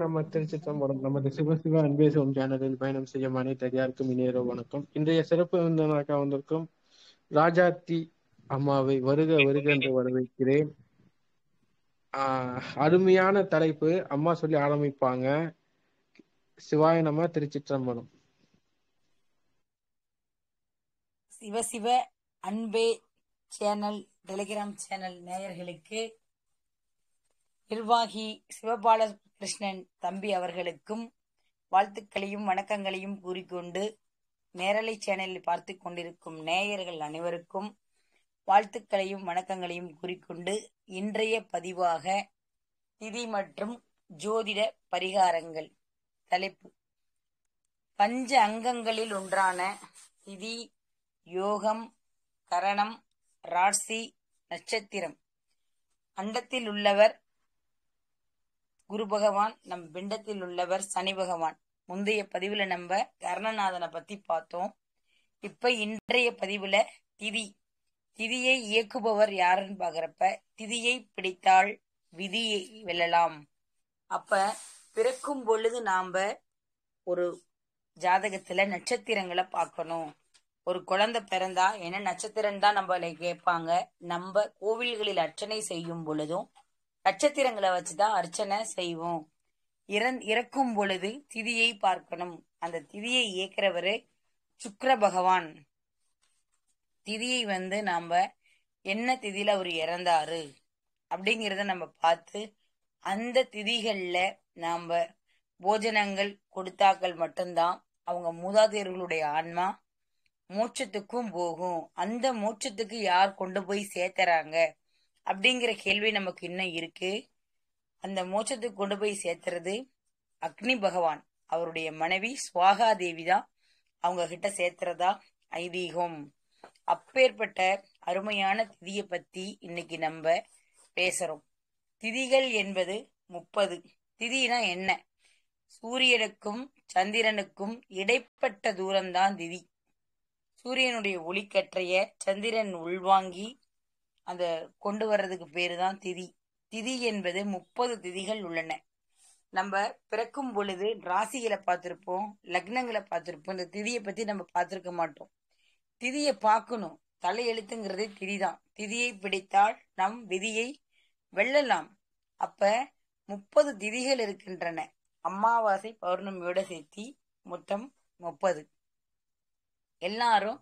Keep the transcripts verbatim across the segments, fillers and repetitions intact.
நம்ம திருச்சிற்றம்பலம் நமது சிவ சிவ அன்பே சிவம் சேனலில் பயணம் செய்யும் அனைத்து அடியாருக்கும் இனியரோ வணக்கம். இன்றைய சிறப்பு விருந்தினராக வந்திருக்கும் ராஜாத்தி அம்மாவை வருக வருக என்று வரவேற்கிறேன். ஆஹ் அருமையான தலைப்பு, அம்மா சொல்லி ஆரம்பிப்பாங்க. சிவாய நம, திருச்சிற்றம்பலம். சிவ சிவ அன்பே சேனல் டெலிகிராம் சேனல் நேயர்களுக்கு, நிர்வாகி சிவபாலகிருஷ்ணன் தம்பி அவர்களுக்கும் வாழ்த்துக்களையும் வணக்கங்களையும் கூறிக்கொண்டு, நேரலை சேனலில் பார்த்து கொண்டிருக்கும் நேயர்கள் அனைவருக்கும் வாழ்த்துக்களையும் வணக்கங்களையும் கூறிக்கொண்டு, இன்றைய பதிவாக திதி மற்றும் ஜோதிட பரிகாரங்கள் தலைப்பு. பஞ்ச அங்கங்களில் ஒன்றான திதி, யோகம், கரணம், ராசி, நட்சத்திரம். அண்டத்தில் உள்ளவர் குரு பகவான், நம் பிண்டத்தில் உள்ளவர் சனி பகவான். முந்தைய பதிவுல நம்ம கர்ணநாதனை பத்தி பார்த்தோம். இப்ப இன்றைய பதிவுல திதி திதியை இயக்குபவர் யாருன்னு பாக்குறப்ப, திதியை பிடித்தால் விதியை வெல்லலாம். அப்ப பிறக்கும் பொழுது நாம ஒரு ஜாதகத்துல நட்சத்திரங்களை பார்க்கணும். ஒரு குழந்தை பிறந்தா என்ன நட்சத்திரம் தான் நம்மளை கேட்பாங்க. நம்ம கோவில்களில் அர்ச்சனை செய்யும் பொழுதும் நட்சத்திரங்களை வச்சுதான் அர்ச்சனை செய்வோம். இறந் இறக்கும் பொழுது திதியை பார்க்கணும். அந்த திதியை இயக்கிறவரு சுக்கிர பகவான். திதியை வந்து நாம என்ன திதியில அவர் இறந்தாரு அப்படிங்கிறத நம்ம பார்த்து, அந்த திதிகள்ல நாம போஜனங்கள் கொடுத்தாக்கள் மட்டும்தான் அவங்க மூதாதையர்களுடைய ஆன்மா மோட்சத்துக்கும் போகும். அந்த மோட்சத்துக்கு யார் கொண்டு போய் சேர்த்துறாங்க அப்படிங்கிற கேள்வி நமக்கு இன்னும் இருக்கு. அந்த மோட்சத்துக்கு கொண்டு போய் சேர்த்துறது அக்னி பகவான். அவருடைய மனைவி சுவாகா தேவி தான் அவங்க கிட்ட சேர்த்துறதா ஐதீகம். அப்பேற்பட்ட அருமையான திதியை பத்தி இன்னைக்கு நம்ம பேசுறோம். திதிகள் என்பது முப்பது. திதினா என்ன? சூரியனுக்கும் சந்திரனுக்கும் இடைப்பட்ட தூரம்தான் திதி. சூரியனுடைய ஒளிக்கற்றைய சந்திரன் உள்வாங்கி அந்த கொண்டு வர்றதுக்கு பேரு தான் திதி. திதி என்பது முப்பது திதிகள் உள்ளன. நம்ம பிறக்கும் பொழுது ராசிகளை பார்த்திருப்போம், லக்னங்களை பார்த்திருப்போம். இந்த திதியை பத்தி நம்ம பார்த்திருக்க மாட்டோம். திதியை பார்க்கணும். தலையெழுத்துங்கிறதே திதிதான். திதியை பிடித்தால் நம் விதியை வெல்லலாம். அப்ப முப்பது திதிகள் இருக்கின்றன. அமாவாசை பௌர்ணமியோட சேர்த்தி மொத்தம் முப்பது. எல்லாரும்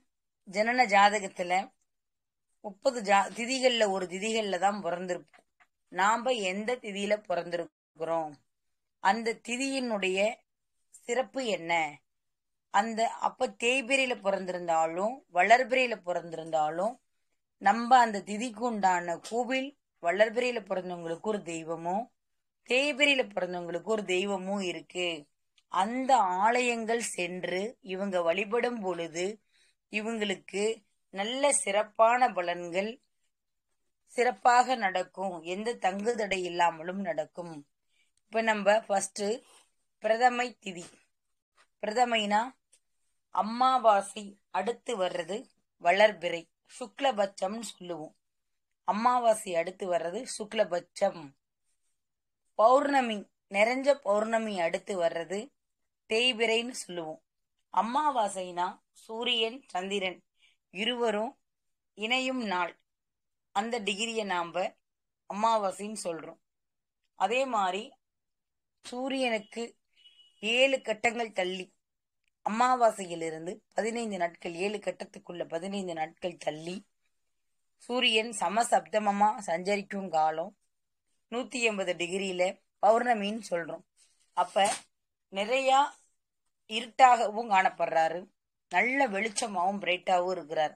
ஜனன ஜாதகத்துல முப்பது ஜா திதிகள்ல ஒரு திதிகள்ல தான் பிறந்திருப்போம். நாம எந்த திதியில பிறந்திருக்கிறோம், அந்த திதியினுடைய சிறப்பு என்ன? அந்த அப்ப தேய்பிரையில பிறந்திருந்தாலும் வளர்பிரையில பிறந்திருந்தாலும் நம்ம அந்த திதிக்கு உண்டான கோவில், வளர்பிரையில பிறந்தவங்களுக்கு ஒரு தெய்வமும் தேய்பிரையில பிறந்தவங்களுக்கு ஒரு தெய்வமும் இருக்கு. அந்த ஆலயங்கள் சென்று இவங்க வழிபடும் பொழுது இவங்களுக்கு நல்ல சிறப்பான பலன்கள் சிறப்பாக நடக்கும். எந்த தங்கு தடை இல்லாமலும் நடக்கும். இப்ப நம்ம ஃபர்ஸ்ட் பிரதமை திதி. பிரதமைனா அமாவாசை அடுத்து வர்றது வளர்பிறை, சுக்லபட்சம் சொல்லுவோம். அமாவாசை அடுத்து வர்றது சுக்லபட்சம். பௌர்ணமி, நிறைஞ்ச பௌர்ணமி அடுத்து வர்றது தேய்பிரைன்னு சொல்லுவோம். அமாவாசைனா சூரியன் சந்திரன் இருவரும் இணையும் நாள். அந்த டிகிரியை நாம அமாவாசைன்னு சொல்றோம். அதே மாதிரி சூரியனுக்கு ஏழு கட்டங்கள் தள்ளி அமாவாசையிலிருந்து பதினைந்து நாட்கள், ஏழு கட்டத்துக்குள்ள பதினைந்து நாட்கள் தள்ளி சூரியன் சமசப்தமமா சஞ்சரிக்கும் காலம் நூத்தி எண்பது டிகிரியில பௌர்ணமின்னு சொல்றோம். அப்ப நிறைய இருட்டாகவும் காணப்படுறாரு, நல்ல வெளிச்சமாவும் பிரைட்டாவும் இருக்கிறார்.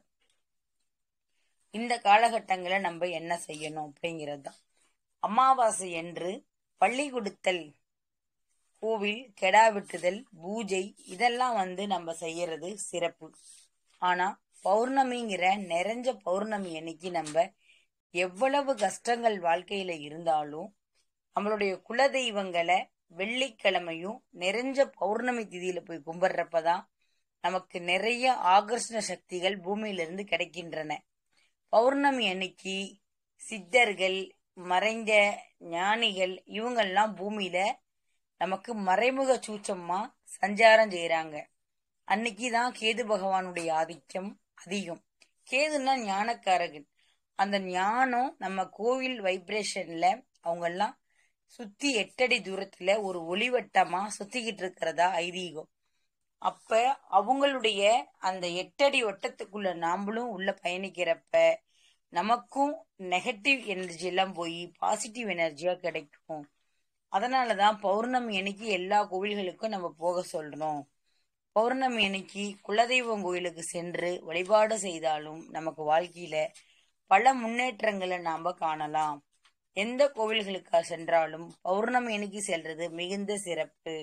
இந்த காலகட்டங்களை நம்ம என்ன செய்யணும் அப்படிங்கிறது தான். அமாவாசை என்று பள்ளி கொடுத்தல், கோவில் கெடா வெட்டுதல், பூஜை இதெல்லாம் வந்து நம்ம செய்யறது சிறப்பு. ஆனா பௌர்ணமிங்கிற நிறைஞ்ச பௌர்ணமி அன்னைக்கு நம்ம எவ்வளவு கஷ்டங்கள் வாழ்க்கையில இருந்தாலும் நம்மளுடைய குலதெய்வங்களை வெள்ளிக்கிழமையும் நிறைஞ்ச பௌர்ணமி திதியில போய் கும்பிடுறப்பதான் நமக்கு நிறைய ஆகர்ஷண சக்திகள் பூமியிலிருந்து கிடைக்கின்றன. பௌர்ணமி அன்னைக்கு சித்தர்கள், மறைந்த ஞானிகள் இவங்கெல்லாம் பூமியில நமக்கு மறைமுக சூச்சமா சஞ்சாரம் செய்யறாங்க. அன்னைக்குதான் கேது பகவானுடைய ஆதிக்கம் அதிகம். கேதுன்னா ஞானக்காரகன். அந்த ஞானம் நம்ம கோவில் வைப்ரேஷன்ல அவங்க எல்லாம் சுத்தி எட்டடி தூரத்துல ஒரு ஒளிவட்டமா சுத்திக்கிட்டு இருக்கிறதா ஐதீகம். அப்ப அவங்களுடைய அந்த எட்டடி வட்டத்துக்குள்ள நாமளும் உள்ள பயணிக்கிறப்ப நமக்கும் நெகட்டிவ் எனர்ஜி எல்லாம் போய் பாசிட்டிவ் எனர்ஜியா கிடைக்கும். அதனாலதான் பௌர்ணமி அன்னைக்கு எல்லா கோவில்களுக்கும் நம்ம போக சொல்றோம். பௌர்ணமி அன்னைக்கு குலதெய்வம் கோயிலுக்கு சென்று வழிபாடு செய்தாலும் நமக்கு வாழ்க்கையில பல முன்னேற்றங்களை நாம காணலாம். எந்த கோவில்களுக்கா சென்றாலும் பௌர்ணமி அன்னைக்கு செல்றது மிகுந்த சிறப்பு.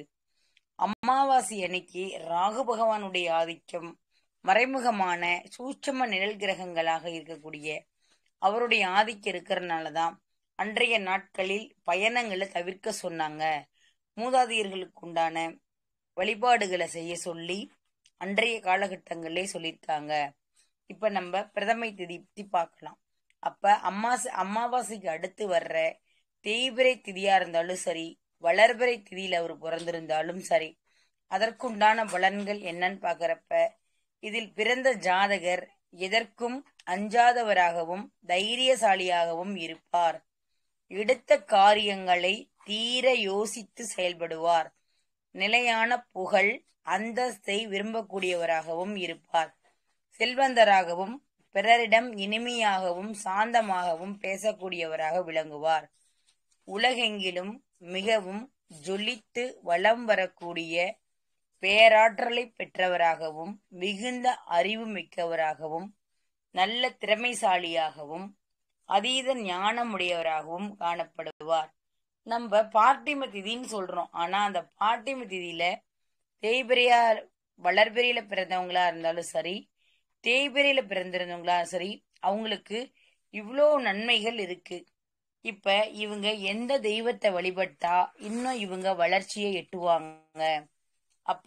அமாவாசை அன்னைக்கு ராகு பகவானுடைய ஆதிக்கம் மறைமுகமான சூட்சம நிழல் கிரகங்களாக இருக்கக்கூடிய அவருடைய ஆதிக்கம் இருக்கிறதுனாலதான் அன்றைய நாட்களில் பயணங்களை தவிர்க்க சொன்னாங்க. மூதாதையர்களுக்கு உண்டான வழிபாடுகளை செய்ய சொல்லி அன்றைய காலகட்டங்களே சொல்லியிருக்காங்க. இப்ப நம்ம பிரதமை திதி பத்தி பார்க்கலாம். அப்ப அம்மாசை அமாவாசைக்கு அடுத்து வர்ற தேய்பிரை திதியா இருந்தாலும் சரி, வளர்பிறை திதியில அவர் பிறந்திருந்தாலும் சரி, அதற்குண்டான பலன்கள் என்னன்னு பாக்குறப்ப இதில் பிறந்த ஜாதகர் எதற்கும் அஞ்சாதவராகவும் தைரியசாலியாகவும் இருப்பார். எடுத்த காரியங்களை தீர யோசித்து செயல்படுவார். நிலையான புகழ் அந்தஸ்தை விரும்பக்கூடியவராகவும் இருப்பார். செல்வந்தராகவும் பிறரிடம் இனிமையாகவும் சாந்தமாகவும் பேசக்கூடியவராக விளங்குவார். உலகெங்கிலும் மிகவும் ஜொலித்து வலம் வரக்கூடிய பேராற்றலை பெற்றவராகவும் மிகுந்த அறிவு மிக்கவராகவும் நல்ல திறமைசாலியாகவும் அதீத ஞானமுடையவராகவும் காணப்படுவார். நம்ம பார்ட்டிம திதின்னு சொல்றோம். ஆனா அந்த பார்ட்டிம திதியில தேய்பிரையா வளர்பிறையில பிறந்தவங்களா இருந்தாலும் சரி, தேய்பிரையில பிறந்திருந்தவங்களா சரி, அவங்களுக்கு இவ்வளோ நன்மைகள் இருக்கு. இப்ப இவங்க எந்த தெய்வத்தை வழிபட்டா இன்னும் இவங்க வளர்ச்சியை எட்டுவாங்க. அப்ப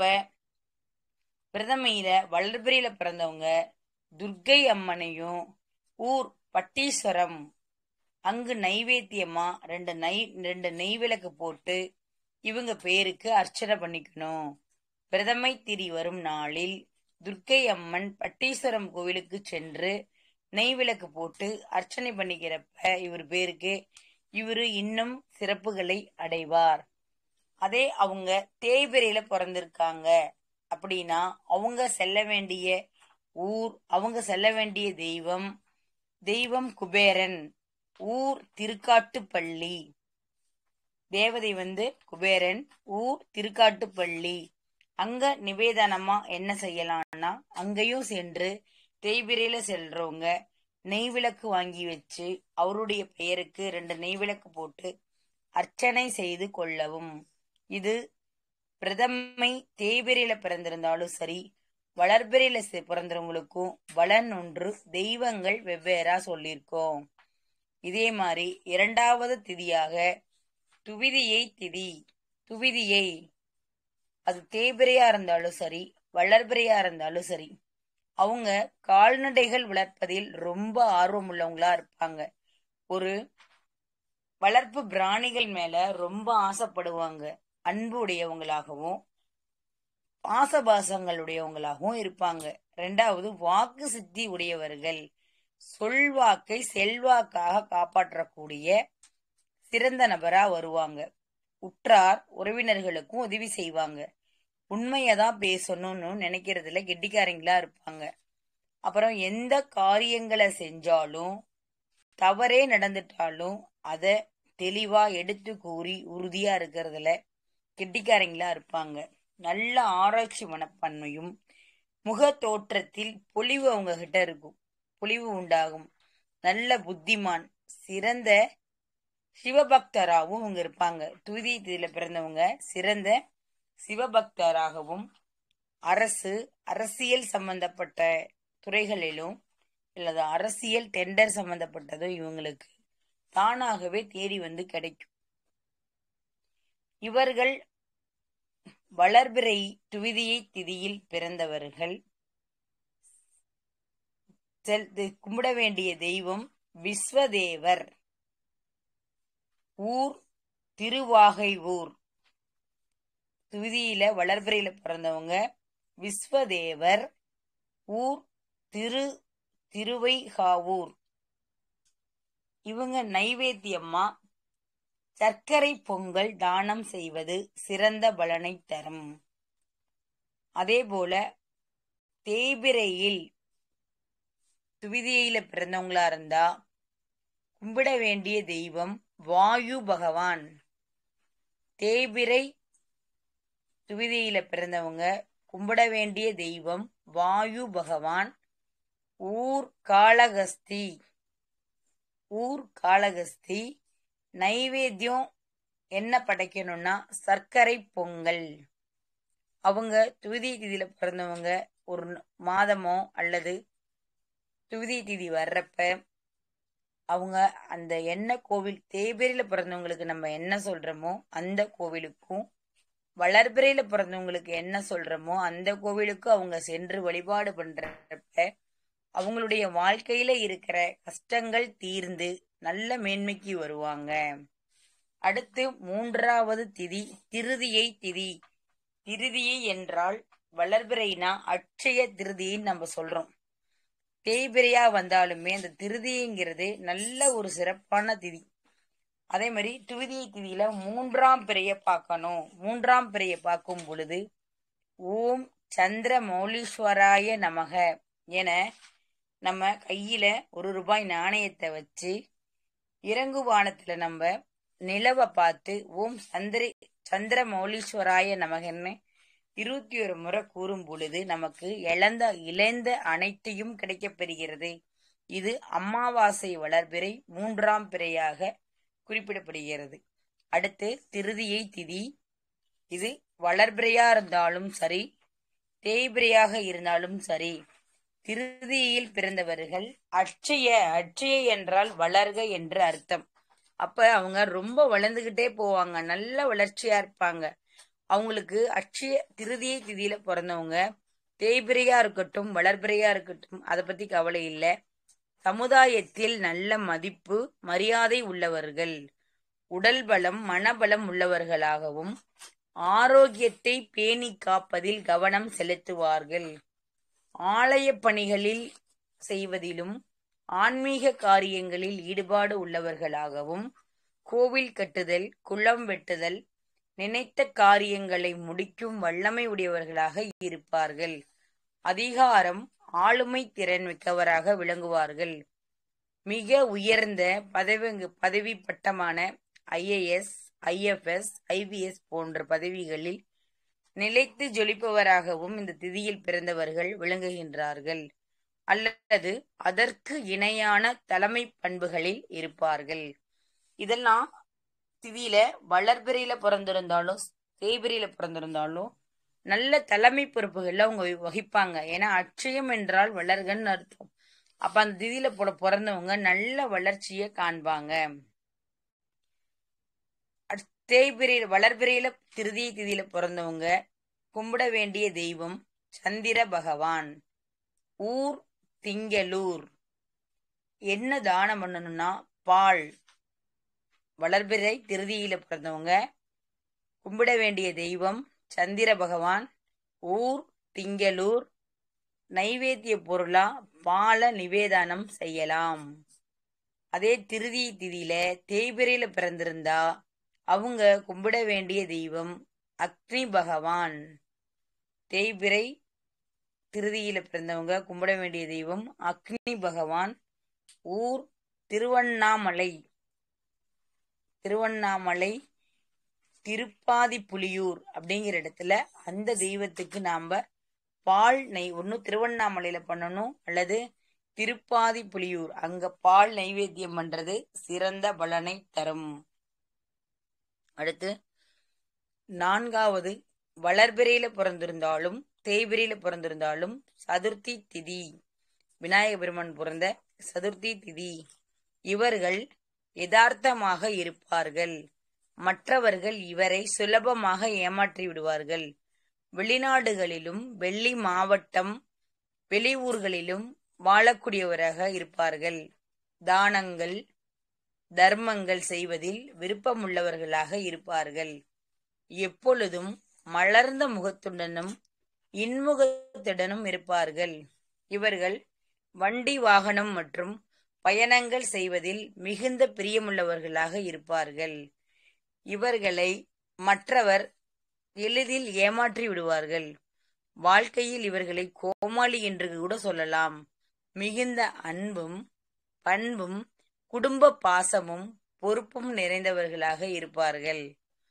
பிரதமையில வளர்பிறையில பிறந்தவங்க துர்க்கை அம்மனையும் ஊர் பட்டீஸ்வரம் அங்கு நைவேத்தியமா ரெண்டு நெய் ரெண்டு நெய் விளக்கு போட்டு இவங்க பேருக்கு அர்ச்சனை பண்ணிக்கணும். பிரதமை திதி வரும் நாளில் துர்க்கை அம்மன் பட்டீஸ்வரம் கோவிலுக்கு சென்று நெய் விளக்கு போட்டு அர்ச்சனை பண்ணிக்கிறப்ப இவர் பேருக்கு இவரு இன்னும் சிறப்புகளை அடைவார். அதே அவங்க தேய்பிரையில பிறந்திருக்காங்க அப்படின்னா அவங்க செல்ல வேண்டிய ஊர், அவங்க செல்ல வேண்டிய தெய்வம் தெய்வம் குபேரன், ஊர் திருக்காட்டுப்பள்ளி. தேவதை வந்து குபேரன், ஊர் திருக்காட்டுப்பள்ளி. அங்க நிவேதனமா என்ன செய்யலாம்னா அங்கேயும் சென்று தேய்பிரையில செல்றவங்க நெய் விளக்கு வாங்கி வச்சு அவருடைய பெயருக்கு ரெண்டு நெய் விளக்கு போட்டு அர்ச்சனை செய்து கொள்ளவும். இது பிரதமை தேய்பிரையில பிறந்திருந்தாலும் சரி, வளர்பிறையில பிறந்தவங்களுக்கும் பலன் ஒன்று, தெய்வங்கள் வெவ்வேறா சொல்லியிருக்கோம். இதே மாதிரி இரண்டாவது திதியாக துவிதியை திதி. துவிதியை அது தேய்பிரையா இருந்தாலும் சரி, வளர்பிறையா இருந்தாலும் சரி, அவங்க கால்நடைகள் வளர்ப்பதில் ரொம்ப ஆர்வம் உள்ளவங்களா இருப்பாங்க. ஒரு வளர்ப்பு பிராணிகள் மேல ரொம்ப ஆசைப்படுவாங்க. அன்பு உடையவங்களாகவும் பாசபாசங்களுடையவங்களாகவும் இருப்பாங்க. ரெண்டாவது வாக்கு சித்தி உடையவர்கள். சொல்வாக்கை செல்வாக்காக காப்பாற்றக்கூடிய சிறந்த நபரா வருவாங்க. உற்றார் உறவினர்களுக்கும் உதவி செய்வாங்க. உண்மையதான் பேசணும்னு நினைக்கிறதுல கெட்டிக்காரங்களா இருப்பாங்க. அப்புறம் எந்த காரியங்களை செஞ்சாலும் தவறே நடந்துட்டாலும் அத தெளிவா எடுத்து கூறி உறுதியா இருக்கிறதுல கெட்டிக்காரங்களா இருப்பாங்க. நல்ல ஆராய்ச்சி மனப்பான்மையும் முக தோற்றத்தில் பொலிவு அவங்க கிட்ட இருக்கும். பொலிவு உண்டாகும். நல்ல புத்திமான், சிறந்த சிவபக்தராகவும் அவங்க இருப்பாங்க. துதியத்தில பிறந்தவங்க சிறந்த சிவபக்தராகவும் அரசு அரசியல் சம்பந்தப்பட்ட துறைகளிலும் இல்லது அரசியல் டெண்டர் சம்பந்தப்பட்டதும் இவங்களுக்கு தானாகவே தேடி வந்து கிடைக்கும். இவர்கள் வளர்பிறை துவிதியை திதியில் பிறந்தவர்கள் கும்பிட வேண்டிய தெய்வம் விஸ்வதேவர், ஊர் திருவாகை ஊர். துதியில வளர்பிறையில பிறந்தவங்க விஸ்வதேவர், ஊர் திரு திருவைகாவூர். இவங்க நைவேத்தியம்மா சர்க்கரை பொங்கல் தானம் செய்வது சிறந்த பலனை தரும். அதே போல தேய்பிரையில் துவிதியில பிறந்தவங்களா இருந்தா கும்பிட வேண்டிய தெய்வம் வாயு பகவான். தேய்பிரை துவிதியில பிறந்தவங்க கும்பிட வேண்டிய தெய்வம் வாயு பகவான். ஊர் காளகஸ்தி. ஊர் காளகஸ்தி. நைவேத்தியம் என்ன படைக்கணும்னா சர்க்கரை பொங்கல். அவங்க துவிதி திதியில பிறந்தவங்க ஒரு மாதமோ அல்லது துவிதி திதி வர்றப்ப அவங்க அந்த என்ன கோவில், தேய்பிரையில பிறந்தவங்களுக்கு நம்ம என்ன சொல்றோமோ அந்த கோவிலுக்கும், வளர்பிறையில பிறந்தவங்களுக்கு என்ன சொல்றோமோ அந்த கோவிலுக்கு அவங்க சென்று வழிபாடு பண்றப்ப அவங்களுடைய வாழ்க்கையில இருக்கிற கஷ்டங்கள் தீர்ந்து நல்ல மேன்மைக்கு வருவாங்க. அடுத்து மூன்றாவது திதி திருதியை திதி. திருதியை என்றால் வளர்பிறைனா அட்சய திருதின்னு நம்ம சொல்றோம். தேய்பிரையா வந்தாலுமே அந்த திருதிங்கிறது நல்ல ஒரு சிறப்பான திதி. அதே மாதிரி துவிதியை திதியில மூன்றாம் பிறைய பார்க்கணும். மூன்றாம் பிறைய பார்க்கும் பொழுது ஓம் சந்திர மௌலீஸ்வராய நமக என நம்ம கையில ஒரு ரூபாய் நாணயத்தை வச்சு இறங்குவானத்துல நம்ம நிலவை பார்த்து ஓம் சந்திர சந்திர மௌலீஸ்வராய நமகன்னு இருபத்தி ஒரு முறை கூறும் பொழுது நமக்கு இழந்த இழந்த அனைத்தையும் கிடைக்கப் பெறுகிறது. இது அமாவாசை வளர்பிறை மூன்றாம் பிறையாக குறிப்பிடப்படுகிறது. அடுத்து திருதியை திதி. இது வளர்பிறையா இருந்தாலும் சரி, தேய்பிரையாக இருந்தாலும் சரி, திருதியில் பிறந்தவர்கள் அட்சய அட்சய என்றால் வளர்க என்று அர்த்தம். அப்ப அவங்க ரொம்ப வளர்ந்துகிட்டே போவாங்க, நல்ல வளர்ச்சியா இருப்பாங்க. அவங்களுக்கு அட்சய திருதியை திதியில பிறந்தவங்க தேய்பிரையா இருக்கட்டும் வளர்பிறையா இருக்கட்டும் அதை பத்தி கவலை இல்லை. சமுதாயத்தில் நல்ல மதிப்பு மரியாதை உள்ளவர்கள், உடல் பலம் மனபலம் உள்ளவர்களாகவும் ஆரோக்கியத்தை பேணி காப்பதில் கவனம் செலுத்துவார்கள். ஆலய பணிகளில் செய்வதிலும் ஆன்மீக காரியங்களில் ஈடுபாடு உள்ளவர்களாகவும் கோவில் கட்டுதல், குளம் வெட்டுதல், நினைத்த காரியங்களை முடிக்கும் வல்லமை உடையவர்களாக இருப்பார்கள். அதிகாரம் ஆளுமை திறன் மிக்கவராக விளங்குவார்கள். மிக உயர்ந்த பதவி பதவி பட்டமான ஐஏஎஸ், ஐஎஃப்எஸ், ஐபிஎஸ் போன்ற பதவிகளில் நிலைத்து ஜொலிப்பவராகவும் இந்த திதியில் பிறந்தவர்கள் விளங்குகின்றார்கள் அல்லது அதற்கு இணையான தலைமை பண்புகளில் இருப்பார்கள். இதெல்லாம் திதியில வளர்பிறையில பிறந்திருந்தாலும் தேய்பிரையில பிறந்திருந்தாலும் நல்ல தலைமை பொறுப்புகள்ல அவங்க வகிப்பாங்க. ஏன்னா அட்சயம் என்றால் வளர்கன்னு அர்த்தம். அப்ப அந்த திதியில போட பிறந்தவங்க நல்ல வளர்ச்சியை காண்பாங்க. தேய்பிரையில வளர்பிறையில திருதியை திதியில பிறந்தவங்க கும்பிட வேண்டிய தெய்வம் சந்திர பகவான். ஊர் திங்களூர். என்ன தானம் பண்ணணும்னா பால். வளர்பிறை திருதியில பிறந்தவங்க கும்பிட வேண்டிய தெய்வம் சந்திர பகவான். ஊர் திங்களூர். நைவேத்திய பொருளா பால நிவேதானம் செய்யலாம். அதே திருதி திதியில தேய்பிரையில பிறந்திருந்தா அவங்க கும்பிட வேண்டிய தெய்வம் அக்னி பகவான். தேய்பிரை திருதியில பிறந்தவங்க கும்பிட வேண்டிய தெய்வம் அக்னி பகவான். ஊர் திருவண்ணாமலை. திருவண்ணாமலை திருப்பாதி புலியூர் அப்படிங்கிற இடத்துல அந்த தெய்வத்துக்கு நாம பால் நெய் ஒண்ணு திருவண்ணாமலையில பண்ணணும் அல்லது திருப்பாதி புலியூர் அங்க பால் நைவேத்தியம் பண்றது சிறந்த பலனை தரும். அடுத்து நான்காவது வளர்பிறையில பிறந்திருந்தாலும் தேய்பிரையில பிறந்திருந்தாலும் சதுர்த்தி திதி. விநாயக பெருமான் பிறந்த சதுர்த்தி திதி. இவர்கள் யதார்த்தமாக இருப்பார்கள். மற்றவர்கள் இவரை சுலபமாக ஏமாற்றி விடுவார்கள். வெளிநாடுகளிலும் வெள்ளி மாவட்டம் வெளியூர்களிலும் வாழக்கூடியவராக இருப்பார்கள். தானங்கள் தர்மங்கள் செய்வதில் விருப்பமுள்ளவர்களாக இருப்பார்கள். எப்பொழுதும் மலர்ந்த முகத்துடனும் இன்முகத்துடனும் இருப்பார்கள். இவர்கள் வண்டி வாகனம் மற்றும் பயணங்கள் செய்வதில் மிகுந்த பிரியமுள்ளவர்களாக இருப்பார்கள். இவர்களை மற்றவர் எளிதில் ஏமாற்றி விடுவார்கள். வாழ்க்கையில் இவர்களை கோமாளி என்று கூட சொல்லலாம். மிகுந்த அன்பும் பண்பும் குடும்ப பாசமும் பொறுப்பும் நிறைந்தவர்களாக இருப்பார்கள்.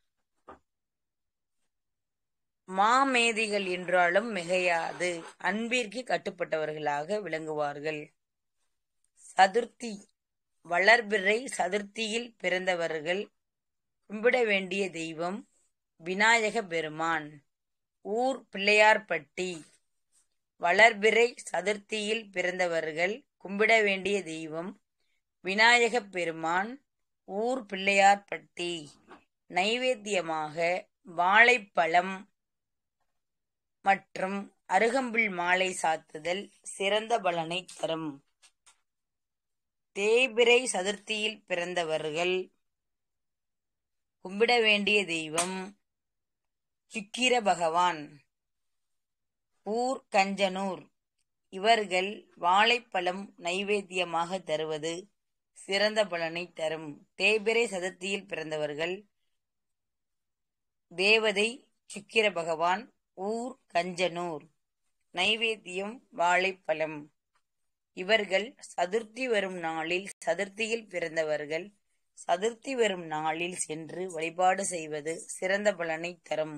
மாமேதிகள் என்றாலும் மிகையாது அன்பிற்கு கட்டுப்பட்டவர்களாக விளங்குவார்கள். சதுர்த்தி வளர்பிறை சதுர்த்தியில் பிறந்தவர்கள் கும்பிட வேண்டிய தெய்வம் விநாயக பெருமான். ஊர் பிள்ளையார்பட்டி. வளர்பிறை சதுர்த்தியில் பிறந்தவர்கள் கும்பிட வேண்டிய தெய்வம் விநாயக பெருமான். ஊர் பிள்ளையார்பட்டி. நைவேத்தியமாக வாழைப்பழம் மற்றும் அருகம்புல் மாலை சாத்துதல் சிறந்த பலனை தரும். தேய்பிறை சதுர்த்தியில் பிறந்தவர்கள் கும்பிட வேண்டிய தெய்வம் சுக்கிர பகவான். ஊர் கஞ்சனூர். இவர்கள் வாழைப்பழம் நைவேத்தியமாக தருவது சிறந்த பலனை தரும். தேய்பிறை சதுர்த்தியில் பிறந்தவர்கள் தேவதை சுக்கிர பகவான். ஊர் கஞ்சனூர். நைவேத்தியம் வாழைப்பழம். இவர்கள் சதுர்த்தி வரும் நாளில் சதுர்த்தியில் பிறந்தவர்கள் சதுர்த்தி வரும் நாளில் சென்று வழிபாடு செய்வது சிறந்த பலனை தரும்.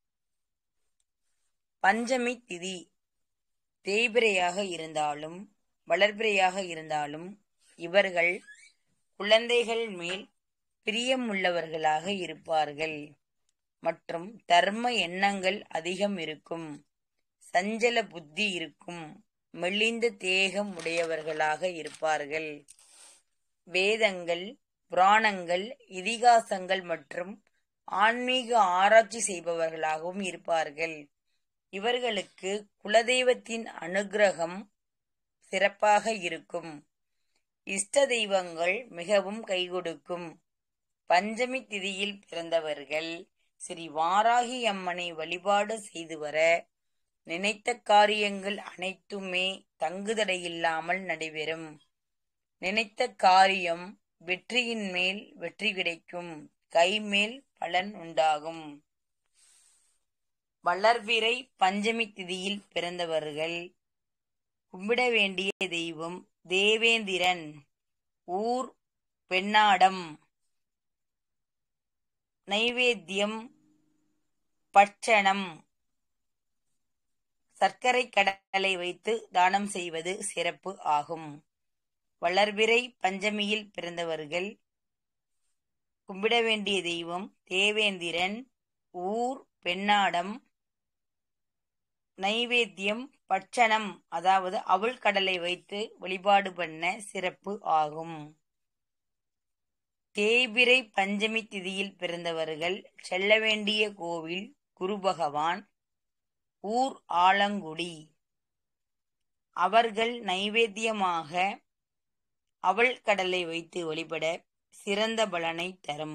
பஞ்சமி திதி தேய்பிறையாக இருந்தாலும் வளர்பிறையாக இருந்தாலும் இவர்கள் குழந்தைகள் மேல் பிரியம் உள்ளவர்களாக இருப்பார்கள் மற்றும் தர்ம எண்ணங்கள் அதிகம் இருக்கும். சஞ்சல புத்தி இருக்கும். மெலிந்த தேகம் உடையவர்களாக இருப்பார்கள். வேதங்கள் புராணங்கள் இதிகாசங்கள் மற்றும் ஆன்மீக ஆராய்ச்சி செய்பவர்களாகவும் இருப்பார்கள். இவர்களுக்கு குலதெய்வத்தின் அனுக்கிரகம் சிறப்பாக இருக்கும். இஷ்ட தெய்வங்கள் மிகவும் கைகொடுக்கும். பஞ்சமி திதியில் பிறந்தவர்கள் ஸ்ரீ வாராகி அம்மனை வழிபாடு செய்து வர நினைத்த காரியங்கள் அனைத்துமே தங்குதடையில்லாமல் நடைபெறும். நினைத்த காரியம் வெற்றியின் மேல் வெற்றி கிடைக்கும். கைமேல் பலன் உண்டாகும். வளர்பிறை பஞ்சமி திதியில் பிறந்தவர்கள் கும்பிட வேண்டிய தெய்வம் தேவேந்திரன். ஊர் பெண்ணாடம். நைவேத்தியம் பட்சணம். சர்க்கரை கடலை வைத்து தானம் செய்வது சிறப்பு ஆகும். வளர்பிறை பஞ்சமியில் பிறந்தவர்கள் கும்பிட வேண்டிய தெய்வம் தேவேந்திரன். ஊர் பெண்ணாடம். நைவேத்தியம் பட்சணம் அதாவது அவள் கடலை வைத்து வழிபாடு பண்ண சிறப்பு ஆகும். தேய்பிறை பஞ்சமி திதியில் பிறந்தவர்கள் செல்ல வேண்டிய கோவில் குரு பகவான். ஊர் ஆலங்குடி. அவர்கள் நைவேத்தியமாக அவள் கடலை வைத்து வழிபட சிறந்த பலனை தரும்.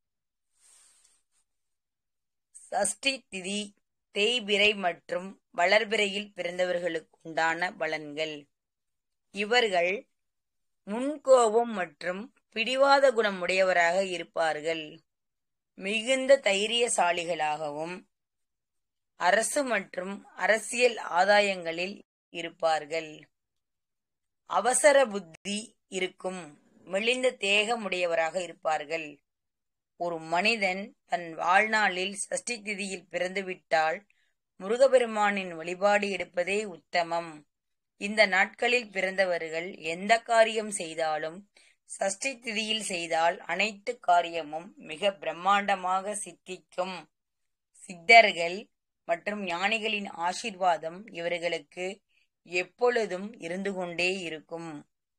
சஷ்டி திதி தேய்பிறை மற்றும் வளர்பிறையில் பிறந்தவர்களுக்கு உண்டான பலன்கள். இவர்கள் முன்கோபம் மற்றும் பிடிவாத குணம் உடையவராக இருப்பார்கள். மிகுந்த தைரியசாலிகளாகவும் அரசு மற்றும் அரசியல் ஆதாயங்களில் இருப்பார்கள். அவசர புத்தி இருக்கும். மெலிந்த தேகமுடையவராக இருப்பார்கள். ஒரு மனிதன் தன் வாழ்நாளில் சஷ்டி திதியில் பிறந்துவிட்டால் முருகப்பெருமானின் வழிபாடு எடுப்பதே உத்தமம். இந்த நாட்களில் பிறந்தவர்கள் எந்த காரியம் செய்தாலும் சஷ்டி திதியில் செய்தால் அனைத்து காரியமும் மிக பிரம்மாண்டமாக சித்திக்கும். சித்தர்கள் மற்றும் ஞானிகளின் ஆசீர்வாதம் இவர்களுக்கு எப்பொழுதும் இருந்து கொண்டே இருக்கும்.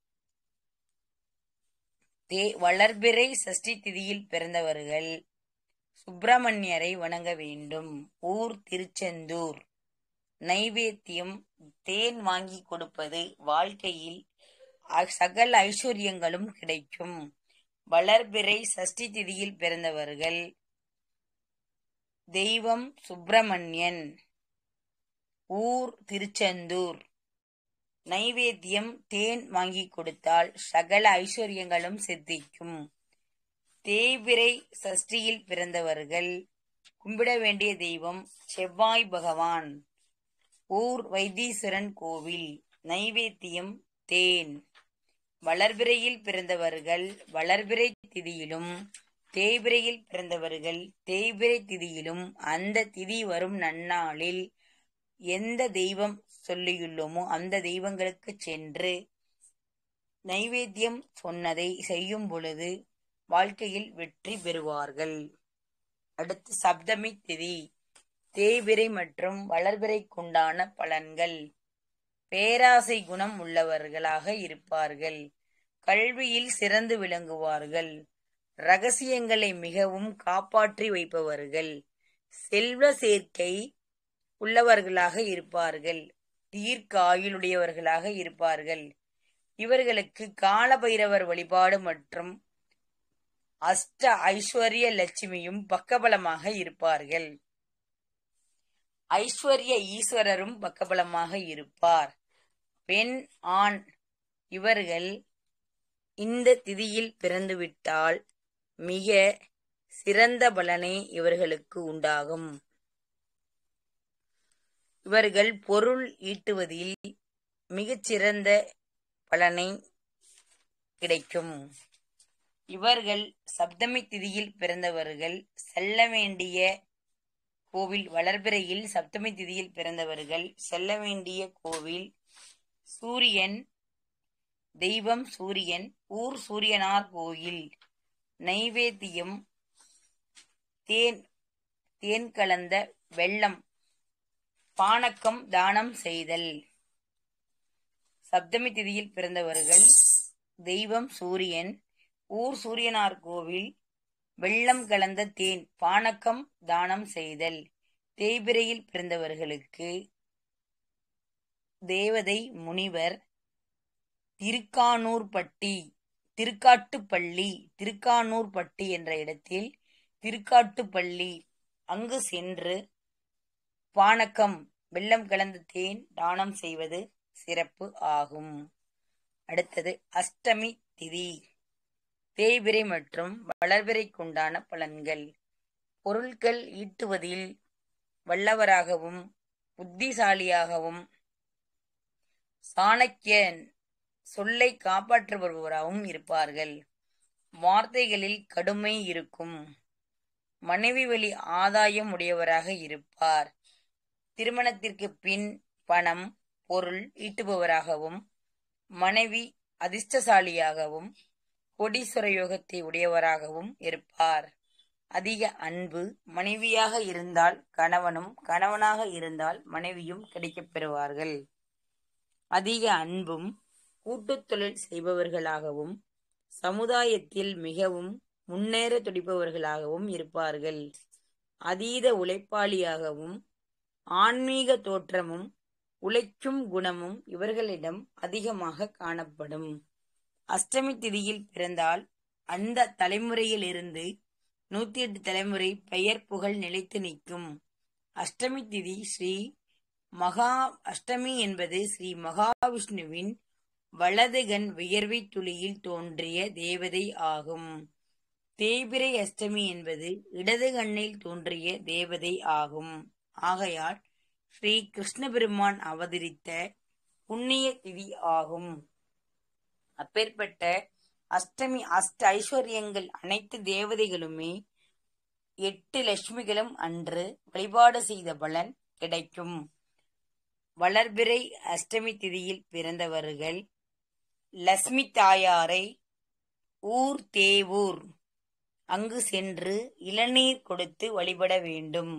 தே வளர்பிறை சஷ்டி திதியில் பிறந்தவர்கள் சுப்பிரமணியரை வணங்க வேண்டும். ஊர் திருச்செந்தூர். நைவேத்தியம் தேன் வாங்கி கொடுப்பது வாழ்க்கையில் சகல ஐஸ்வர்யங்களும் கிடைக்கும். வளர்பிறை சஷ்டி திதியில் பிறந்தவர்கள் தெய்வம் சுப்பிரமணியன். ஊர் திருச்செந்தூர். நைவேத்தியம் தேன் வாங்கி கொடுத்தால் சகல ஐஸ்வர்யங்களும் சித்திக்கும். தேய்பிறை சஷ்டியில் பிறந்தவர்கள் கும்பிட வேண்டிய தெய்வம் செவ்வாய் பகவான். ஊர் வைத்தீஸ்வரன் கோவில். நைவேத்தியம் தேன். வளர்பிறையில் பிறந்தவர்கள் வளர்பிறை திதியிலும் தேய்பிறையில் பிறந்தவர்கள் தேய்பிறை திதியிலும் அந்த திதி வரும் நன்னாளில் எந்த தெய்வம் சொல்லியுள்ளோமோ அந்த தெய்வங்களுக்கு சென்று நைவேத்தியம் சொன்னதை செய்யும் பொழுது வாழ்க்கையில் வெற்றி பெறுவார்கள். அடுத்து சப்தமி திதி. தேய்பிறை மற்றும் வளர்பிறைக்குண்டான பலன்கள். பேராசை குணம் உள்ளவர்களாக இருப்பார்கள். கல்வியில் சிறந்து விளங்குவார்கள். இரகசியங்களை மிகவும் காப்பாற்றி வைப்பவர்கள். செல்வ சேர்க்கை உள்ளவர்களாக இருப்பார்கள். தீர்க்க ஆயுளுடையவர்களாக இருப்பார்கள். இவர்களுக்கு காலபைரவர் வழிபாடு மற்றும் அஷ்ட ஐஸ்வர்ய லட்சுமியும் பக்கபலமாக இருப்பார்கள். ஐஸ்வர்ய ஈஸ்வரரும் பக்கபலமாக இருப்பார். பெண் ஆண் இவர்கள் இந்த திதியில் பிறந்துவிட்டால் மிக சிறந்த பலனே இவர்களுக்கு உண்டாகும். இவர்கள் பொருள் ஈட்டுவதில் மிகச்சிறந்த பலனை கிடைக்கும். இவர்கள் சப்தமி திதியில் பிறந்தவர்கள் செல்ல வேண்டிய கோவில். வளர்பிறையில் சப்தமி திதியில் பிறந்தவர்கள் செல்ல வேண்டிய கோவில் சூரியன். தெய்வம் சூரியன். ஊர் சூரியனார் கோயில். நைவேத்தியம் தேன் தேன் கலந்த வெள்ளம் பானக்கம் தானம் செய்தல். சப்தமி திதியில் பிறந்தவர்கள் தெய்வம் சூரியன். ஊர் சூரியனார் கோவில். வெள்ளம் கலந்த தேன் பானக்கம் தானம் செய்தல். தேய்பிறையில் பிறந்தவர்களுக்கு தேவதை முனிவர். திருக்கானூர்பட்டி திருக்காட்டுப்பள்ளி திருக்கானூர்பட்டி என்ற இடத்தில் திருக்காட்டுப்பள்ளி அங்கு சென்று பானக்கம் வெள்ளம் கலந்த தேன் தானம் செய்வது சிறப்பு ஆகும். அடுத்தது அஷ்டமி திதி. தேய்பிறை மற்றும் வளர்பிறைக்குண்டான பலன்கள். பொருட்கள் ஈட்டுவதில் வல்லவராகவும் புத்திசாலியாகவும் சாணக்கியன் சொல்லை காப்பாற்ற வருபவராகவும் இருப்பார்கள். வார்த்தைகளில் கடுமை இருக்கும். மனைவி வழி ஆதாயம் உடையவராக இருப்பார். திருமணத்திற்கு பின் பணம் பொருள் ஈட்டுபவராகவும் மனைவி அதிர்ஷ்டசாலியாகவும் கோடீஸ்வர யோகத்தை உடையவராகவும் இருப்பார். அதிக அன்பு. மனைவியாக இருந்தால் கணவனும் கணவனாக இருந்தால் மனைவியும் கிடைக்கப் பெறுவார்கள். அதிக அன்பும் கூட்டுத் தொழில் செய்பவர்களாகவும் சமுதாயத்தில் மிகவும் முன்னேற துடிப்பவர்களாகவும் இருப்பார்கள். அதீத உழைப்பாளியாகவும் ஆன்மீக தோற்றமும் உழைக்கும் குணமும் இவர்களிடம் அதிகமாக காணப்படும். அஷ்டமி திதியில் பிறந்தால் அந்த தலைமுறையில் இருந்து நூத்தி எட்டு தலைமுறை பெயர் புகழ் நிலைத்து நிற்கும். அஷ்டமி திதி ஸ்ரீ மகா அஷ்டமி என்பது ஸ்ரீ மகாவிஷ்ணுவின் வலதுகண் வியர்வை துளியில் தோன்றிய தேவதை ஆகும். தேய்பிறை அஷ்டமி என்பது இடது கண்ணில் தோன்றிய தேவதை ஆகும். ஆகையால் ஸ்ரீ கிருஷ்ண பெருமான் அவதரித்த புண்ணிய திதி ஆகும். அப்பேற்பட்ட அஷ்டமி அஷ்ட ஐஸ்வர்யங்கள் அனைத்து தேவதைகளுமே எட்டு லட்சுமிகளும் அன்று வழிபாடு செய்த பலன் கிடைக்கும். வளர்பிறை அஷ்டமி திதியில் பிறந்தவர்கள் லட்சுமி தாயாரை ஊர் தேவூர் அங்கு சென்று இளநீர் கொடுத்து வழிபட வேண்டும்.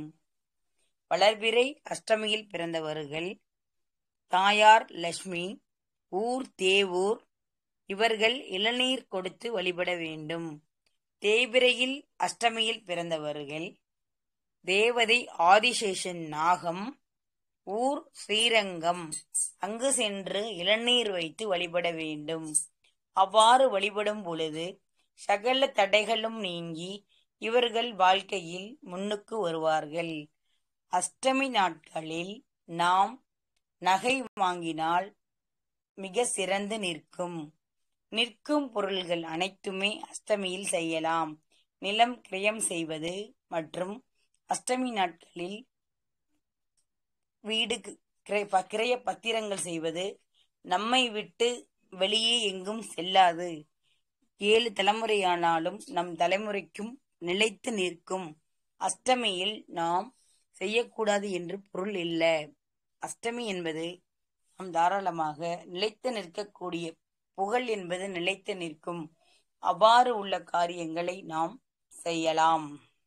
வளர்பிறை அஷ்டமியில் பிறந்தவர்கள் தாயார் லட்சுமி ஊர் தேவூர் இவர்கள் இளநீர் கொடுத்து வழிபட வேண்டும். தேய்பிறையில் அஷ்டமியில் பிறந்தவர்கள் தேவதை ஆதிசேஷன் நாகம் ஊர் ஸ்ரீரங்கம் அங்கு சென்று இளநீர் வைத்து வழிபட வேண்டும். அவ்வாறு வழிபடும் பொழுது சகல தடைகளும் நீங்கி இவர்கள் வாழ்க்கையில் முன்னுக்கு வருவார்கள். அஷ்டமி நாட்களில் நாம் நகை வாங்கினால் மிக சிறந்து நிற்கும். நிற்கும் பொருள்கள் அனைத்துமே அஷ்டமியில் செய்யலாம். நிலம் கிரயம் செய்வது மற்றும் அஷ்டமி நாட்களில் வீடு கிரய பத்திரங்கள் செய்வது நம்மை விட்டு வெளியே எங்கும் செல்லாது. ஏழு தலைமுறையானாலும் நம் தலைமுறைக்கும் நிலைத்து நிற்கும். அஷ்டமியில் நாம் செய்யக்கூடாது என்று பொருள் இல்லை. அஷ்டமி என்பது நாம் தாராளமாக நிலைத்து நிற்கக்கூடிய புகழ் என்பது நிலைத்து நிற்கும். அவ்வாறு உள்ள காரியங்களை நாம் செய்யலாம்.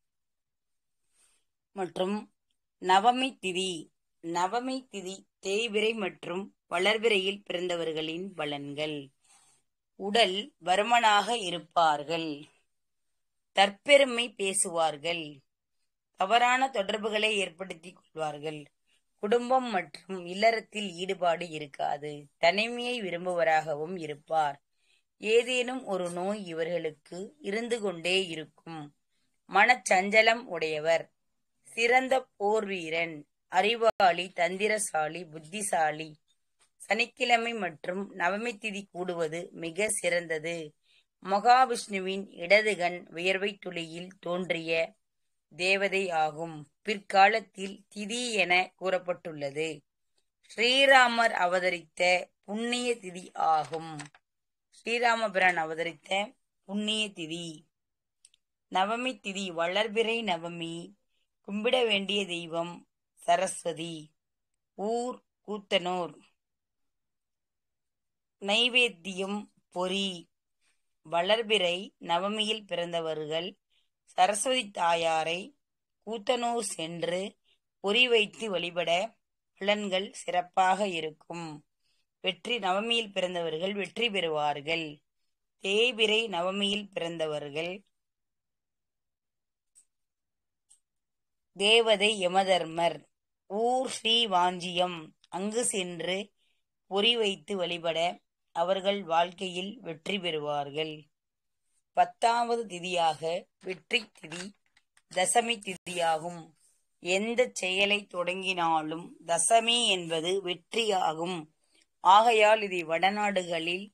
மற்றும் நவமி திதி. நவமி திதி தேய்பிறை மற்றும் வளர்பிறையில் பிறந்தவர்களின் பலன்கள். உடல் வருமனாக இருப்பார்கள். தற்பெருமை பேசுவார்கள். தவறான தொடர்புகளை ஏற்படுத்திக் கொள்வார்கள். குடும்பம் மற்றும் இல்லறத்தில் ஈடுபாடு இருக்காது. தனிமையை விரும்புவராகவும் இருப்பார். ஏதேனும் ஒரு நோய் இவர்களுக்கு இருந்து கொண்டே இருக்கும். மனச்சஞ்சலம் உடையவர். சிறந்த போர் வீரன், அறிவாளி, தந்திரசாலி, புத்திசாலி. சனிக்கிழமை மற்றும் நவமி திதி கூடுவது மிக சிறந்தது. மகாவிஷ்ணுவின் இடதுகண் வியர்வை துளியில் தோன்றிய தேவதை ஆகும். பிற்காலத்தில் திதி என கூறப்பட்டுள்ளது. ஸ்ரீராமர் அவதரித்த புண்ணிய திதி ஆகும். ஸ்ரீராமபிரான் அவதரித்த புண்ணிய திதி. நவமி திதி வளர்பிறை நவமி. கும்பிட வேண்டிய தெய்வம் சரஸ்வதி. ஊர் கூத்தனூர். நைவேத்தியம் பொரி. வளர்பிறை நவமியில் பிறந்தவர்கள் சரஸ்வதி தாயாரை கூத்தனூர் சென்று பொரி வைத்து வழிபட பலன்கள் சிறப்பாக இருக்கும். வெற்றி நவமியில் பிறந்தவர்கள் வெற்றி பெறுவார்கள். தேய்பிறை நவமியில் பிறந்தவர்கள் தேவதை யமதர்மர். ஊர் ஸ்ரீ வாஞ்சியம். அங்கு சென்று பொரி வைத்து வழிபட அவர்கள் வாழ்க்கையில் வெற்றி பெறுவார்கள். பத்தாவது திதியாக வெற்றி திதி தசமி திதியாகும். எந்த செயலை தொடங்கினாலும் தசமி என்பது வெற்றியாகும். ஆகையால் இதை வடநாடுகளில்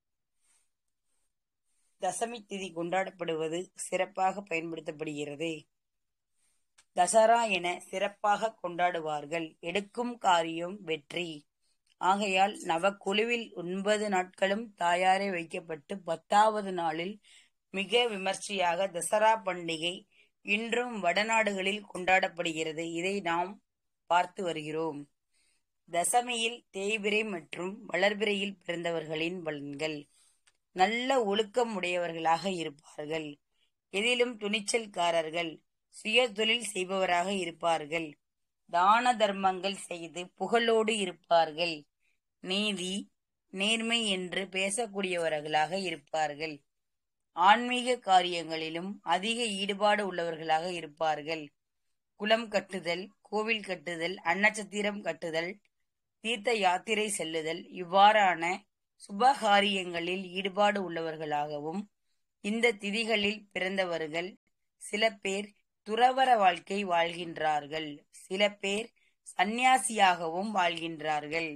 தசமி திதி கொண்டாடப்படுவது சிறப்பாக பயன்படுத்தப்படுகிறது. தசரா என சிறப்பாக கொண்டாடுவார்கள். எடுக்கும் காரியம் வெற்றி. ஆகையால் நவக்குழுவில் ஒன்பது நாட்களும் தாயாரை வைக்கப்பட்டு பத்தாவது நாளில் மிக விமர்சையாக தசரா பண்டிகை இன்றும் வடநாடுகளில் கொண்டாடப்படுகிறது. இதை நாம் பார்த்து வருகிறோம். தசமியில் தேய்பிறை மற்றும் வளர்பிறையில் பிறந்தவர்களின் பலன்கள். நல்ல ஒழுக்கம் உடையவர்களாக இருப்பார்கள். எதிலும் துணிச்சல்காரர்கள். சுய தொழில் செய்பவராக இருப்பார்கள். தான தர்மங்கள் செய்து புகழோடு இருப்பார்கள். நீதி நேர்மை என்று பேசக்கூடியவர்களாக இருப்பார்கள். ஆன்மீக காரியங்களிலும் அதிக ஈடுபாடு உள்ளவர்களாக இருப்பார்கள். குளம் கட்டுதல், கோவில் கட்டுதல், அன்னச்சத்திரம் கட்டுதல், தீர்த்த யாத்திரை செல்லுதல் இவ்வாறான சுபகாரியங்களில் ஈடுபாடு உள்ளவர்களாகவும் இந்த திதிகளில் பிறந்தவர்கள் சில பேர் துறவற வாழ்க்கை வாழ்கின்றார்கள். சில பேர் சந்நியாசியாகவும் வாழ்கின்றார்கள்.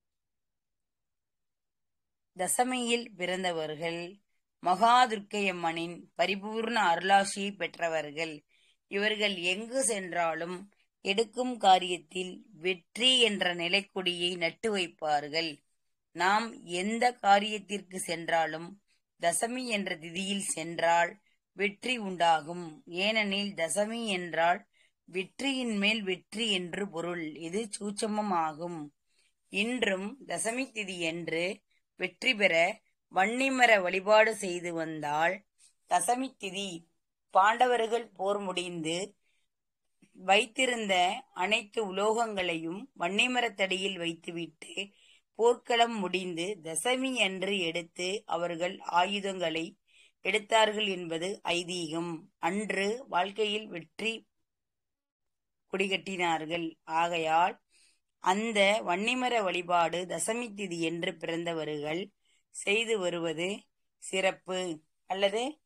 தசமியில் பிறந்தவர்கள் மகாதுர்க்கையம்மனின் பரிபூர்ண அருளாசியை பெற்றவர்கள். இவர்கள் எங்கு சென்றாலும் எடுக்கும் காரியத்தில் வெற்றி என்ற நிலைக்கொடியை நட்டு வைப்பார்கள். நாம் எந்த காரியத்திற்கு சென்றாலும் தசமி என்ற திதியில் சென்றால் வெற்றி உண்டாகும். ஏனெனில் தசமி என்றால் வெற்றியின் மேல் வெற்றி என்று பொருள். இது சூட்சமம் ஆகும். இன்றும் தசமி திதி என்று வெற்றி பெற வன்னிமர வழிபாடு செய்து வந்தால் தசமி திதி பாண்டவர்கள் போர் முடிந்து வைத்திருந்த அனைத்து உலோகங்களையும் வன்னிமரத்தடியில் வைத்துவிட்டு போர்க்களம் முடிந்து தசமி அன்று எடுத்து அவர்கள் ஆயுதங்களை எடுத்தார்கள் என்பது ஐதீகம். அன்று வாழ்க்கையில் வெற்றி கொடிகட்டினார்கள். ஆகையால் அந்த வன்னிமர வழிபாடு தசமி திதி என்று பிறந்தவர்கள் செய்து வருவது சிறப்பு. அல்லது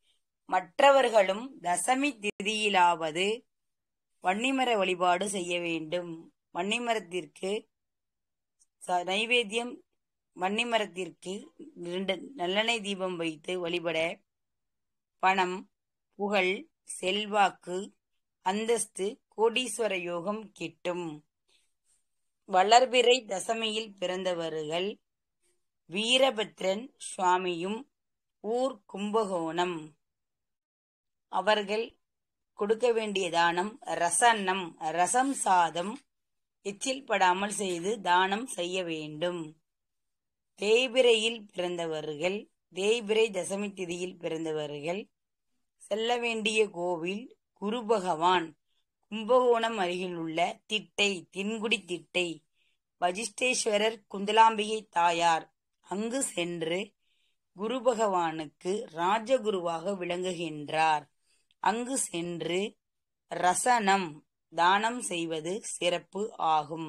மற்றவர்களும் தசமி திதியிலாவது வன்னிமர வழிபாடு செய்ய வேண்டும். வன்னிமரத்திற்கு நைவேத்தியம் வன்னிமரத்திற்கு இரண்டு நல்லெண்ணெய் தீபம் வைத்து வழிபட பணம், புகழ், செல்வாக்கு, அந்தஸ்து, கோடீஸ்வர யோகம் கிட்டும். வளர்பிறை தசமியில் பிறந்தவர்கள் வீரபத்ரன் சுவாமியும் ஊர் கும்பகோணம். அவர்கள் கொடுக்க வேண்டிய தானம் ரசன்னம், ரசம் சாதம் எச்சில் படாமல் செய்து தானம் செய்ய வேண்டும். தேய்பிரையில் பிறந்தவர்கள் தேய்பிரை தசமி திதியில் பிறந்தவர்கள் செல்ல வேண்டிய கோவில் குரு பகவான் கும்பகோணம் அருகில் உள்ள திட்டை தென்குடி திட்டை வசிஷ்டேஸ்வரர் குந்தலாம்பிகை தாயார். அங்கு சென்று குரு பகவானுக்கு ராஜகுருவாக விளங்குகின்றார். அங்கு சென்று ரசனம் தானம் செய்வது சிறப்பு ஆகும்.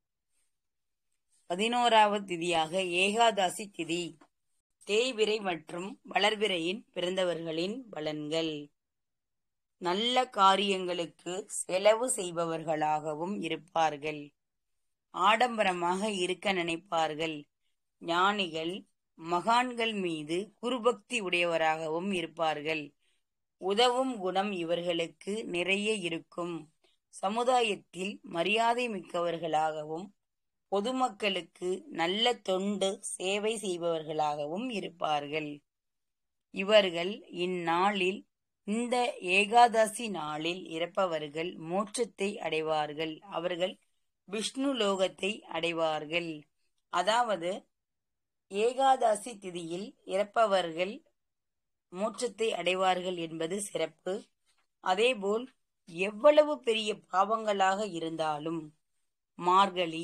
பதினோராவது திதியாக ஏகாதசி திதி. தேய்பிறை மற்றும் வளர்பிறையின் பிறந்தவர்களின் பலன்கள். நல்ல காரியங்களுக்கு செலவு செய்பவர்களாகவும் இருப்பார்கள். ஆடம்பரமாக இருக்க நினைப்பார்கள். ஞானிகள் மகான்கள் மீது குருபக்தி உடையவராகவும் இருப்பார்கள். உதவும் குணம் இவர்களுக்கு நிறைய இருக்கும். சமுதாயத்தில் மரியாதை மிக்கவர்களாகவும் பொதுமக்களுக்கு நல்ல தொண்டு சேவை செய்பவர்களாகவும் இருப்பார்கள். இவர்கள் இந்நாளில் இந்த ஏகாதசி நாளில் இறப்பவர்கள் மோட்சத்தை அடைவார்கள். அவர்கள் விஷ்ணு லோகத்தை அடைவார்கள். அதாவது ஏகாதசி திதியில் இறப்பவர்கள் மோட்சத்தை அடைவார்கள் என்பது சிறப்பு. அதேபோல் எவ்வளவு பெரிய பாவங்களாக இருந்தாலும் மார்கழி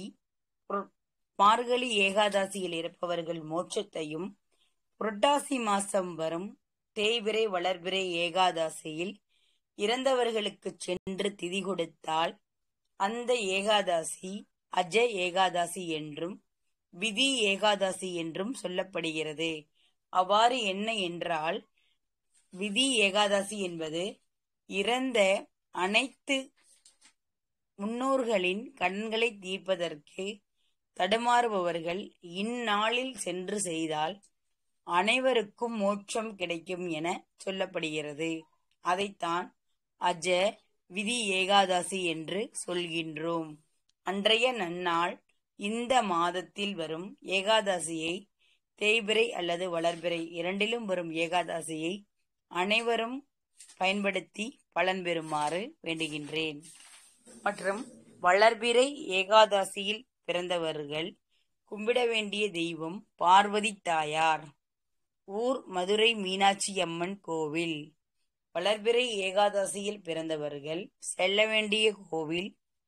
மார்கழி ஏகாதசியில் இறப்பவர்கள் மோட்சத்தையும், புரட்டாசி மாசம் வரும் தேய்பிறை வளர்பிறை ஏகாதசியில் இறந்தவர்களுக்கு சென்று திதி கொடுத்தால் அந்த ஏகாதசி அஜ ஏகாதசி என்றும் விதி ஏகாதசி என்றும் சொல்லப்படுகிறது. அவ்வாறு என்ன என்றால், விதி ஏகாதசி என்பது இறந்த அனைத்து முன்னோர்களின் கடன்களை தீர்ப்பதற்கு தடுமாறுபவர்கள் இந்நாளில் சென்று செய்தால் அனைவருக்கும் மோட்சம் கிடைக்கும் என சொல்லப்படுகிறது. அதைத்தான் அஜ விதி ஏகாதசி என்று சொல்கின்றோம். அன்றைய நன்னாள் இந்த மாதத்தில் வரும் ஏகாதசியை, தேய்பிறை அல்லது வளர்பிறை இரண்டிலும் வரும் ஏகாதசியை அனைவரும் பயன்படுத்தி பலன் பெறுமாறு வேண்டுகின்றேன். மற்றும் வளர்பிறை ஏகாதசியில் பிறந்தவர்கள் கும்பிட வேண்டிய தெய்வம் பார்வதி தாயார். ஊர் மதுரை மீனாட்சி அம்மன் கோவில். வளர்பிறை ஏகாதசியில் பிறந்தவர்கள் செல்ல வேண்டிய கோவில்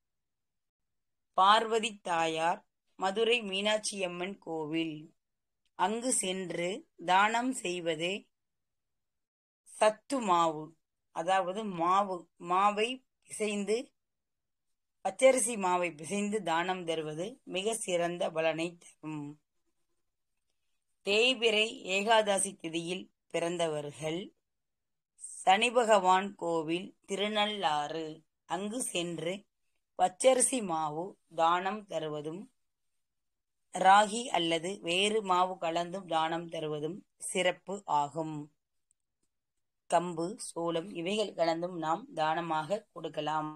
பார்வதி தாயார் மதுரை மீனாட்சி அம்மன் கோவில். அங்கு சென்று தானம் செய்வது சத்து மாவு, அதாவது மாவு மாவை பிசைந்து பச்சரிசி மாவை பிசைந்து தானம் தருவது மிக சிறந்த பலனை தரும். தேய்பிறை ஏகாதசி திதியில் பிறந்தவர்கள் சனி பகவான் கோவில் திருநள்ளாறு. அங்கு சென்று பச்சரிசி மாவு தானம் தருவதும், ராகி அல்லது வேறு மாவு கலந்தும் தானம் தருவதும் சிறப்பு ஆகும். கம்பு, சோளம் இவைகள் கலந்தும் நாம் தானமாக கொடுக்கலாம்.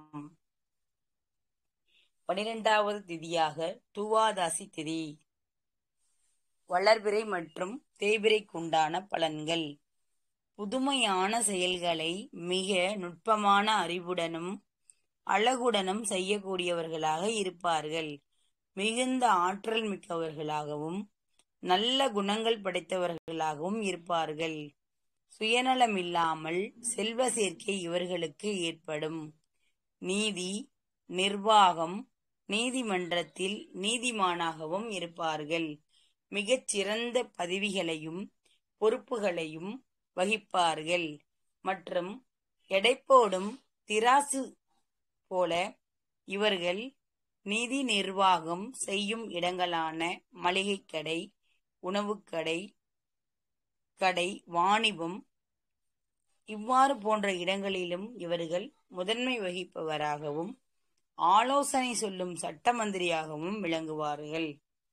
பனிரெண்டாவது திதியாக துவாதாசி திதி. வளர்பிறை மற்றும் தேய்பிறைக்குண்டான பலன்கள். புதுமையான செயல்களை மிக நுட்பமான அறிவுடனும் அழகுடனும் செய்யக்கூடியவர்களாக இருப்பார்கள். மிகுந்த ஆற்றல் மிக்கவர்களாகவும் நல்ல குணங்கள் படைத்தவர்களாகவும் இருப்பார்கள். சுயநலமில்லாமல் செல்வ சேர்க்கை இவர்களுக்கு ஏற்படும். நீதி, நிர்வாகம், நீதிமன்றத்தில் நீதிமானாகவும் இருப்பார்கள். மிகச் சிறந்த பதவிகளையும் பொறுப்புகளையும் வகிப்பார்கள். மற்றும் எடைப்போடும் திராசு போல இவர்கள் நிதி நிர்வாகம் செய்யும் இடங்களான மளிகை கடை, உணவுக்கடை, கடை, வாணிபம், இவ்வாறு போன்ற இடங்களிலும் இவர்கள் முதன்மை வகிப்பவராகவும் ஆலோசனை சொல்லும் சட்ட மந்திரியாகவும் விளங்குவார்கள்.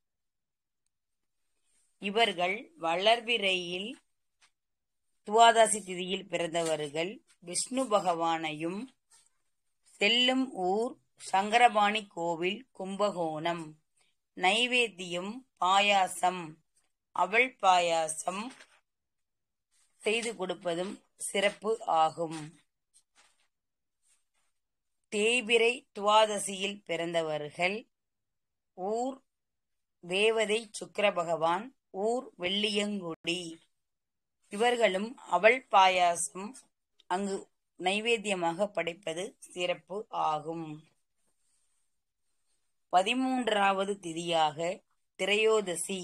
இவர்கள் வளர்பிறையில் துவாதசி திதியில் பிறந்தவர்கள். விஷ்ணு பகவானையும் செல்லும் ஊர் சங்கரபாணி கோவில், கும்பகோணம். நைவேத்தியம் பாயாசம், அவள் பாயாசம் செய்து கொடுப்பதும் சிறப்பு ஆகும். தேய்பிறை துவாதசியில் பிறந்தவர்கள். ஊர் தேவதை சுக்கிர பகவான், ஊர் வெள்ளியங்குடி. இவர்களும் அவள் பாயாசம் அங்கு நைவேத்தியமாக படைப்பது சிறப்பு ஆகும். பதிமூன்றாவது திதியாக திரையோதசி.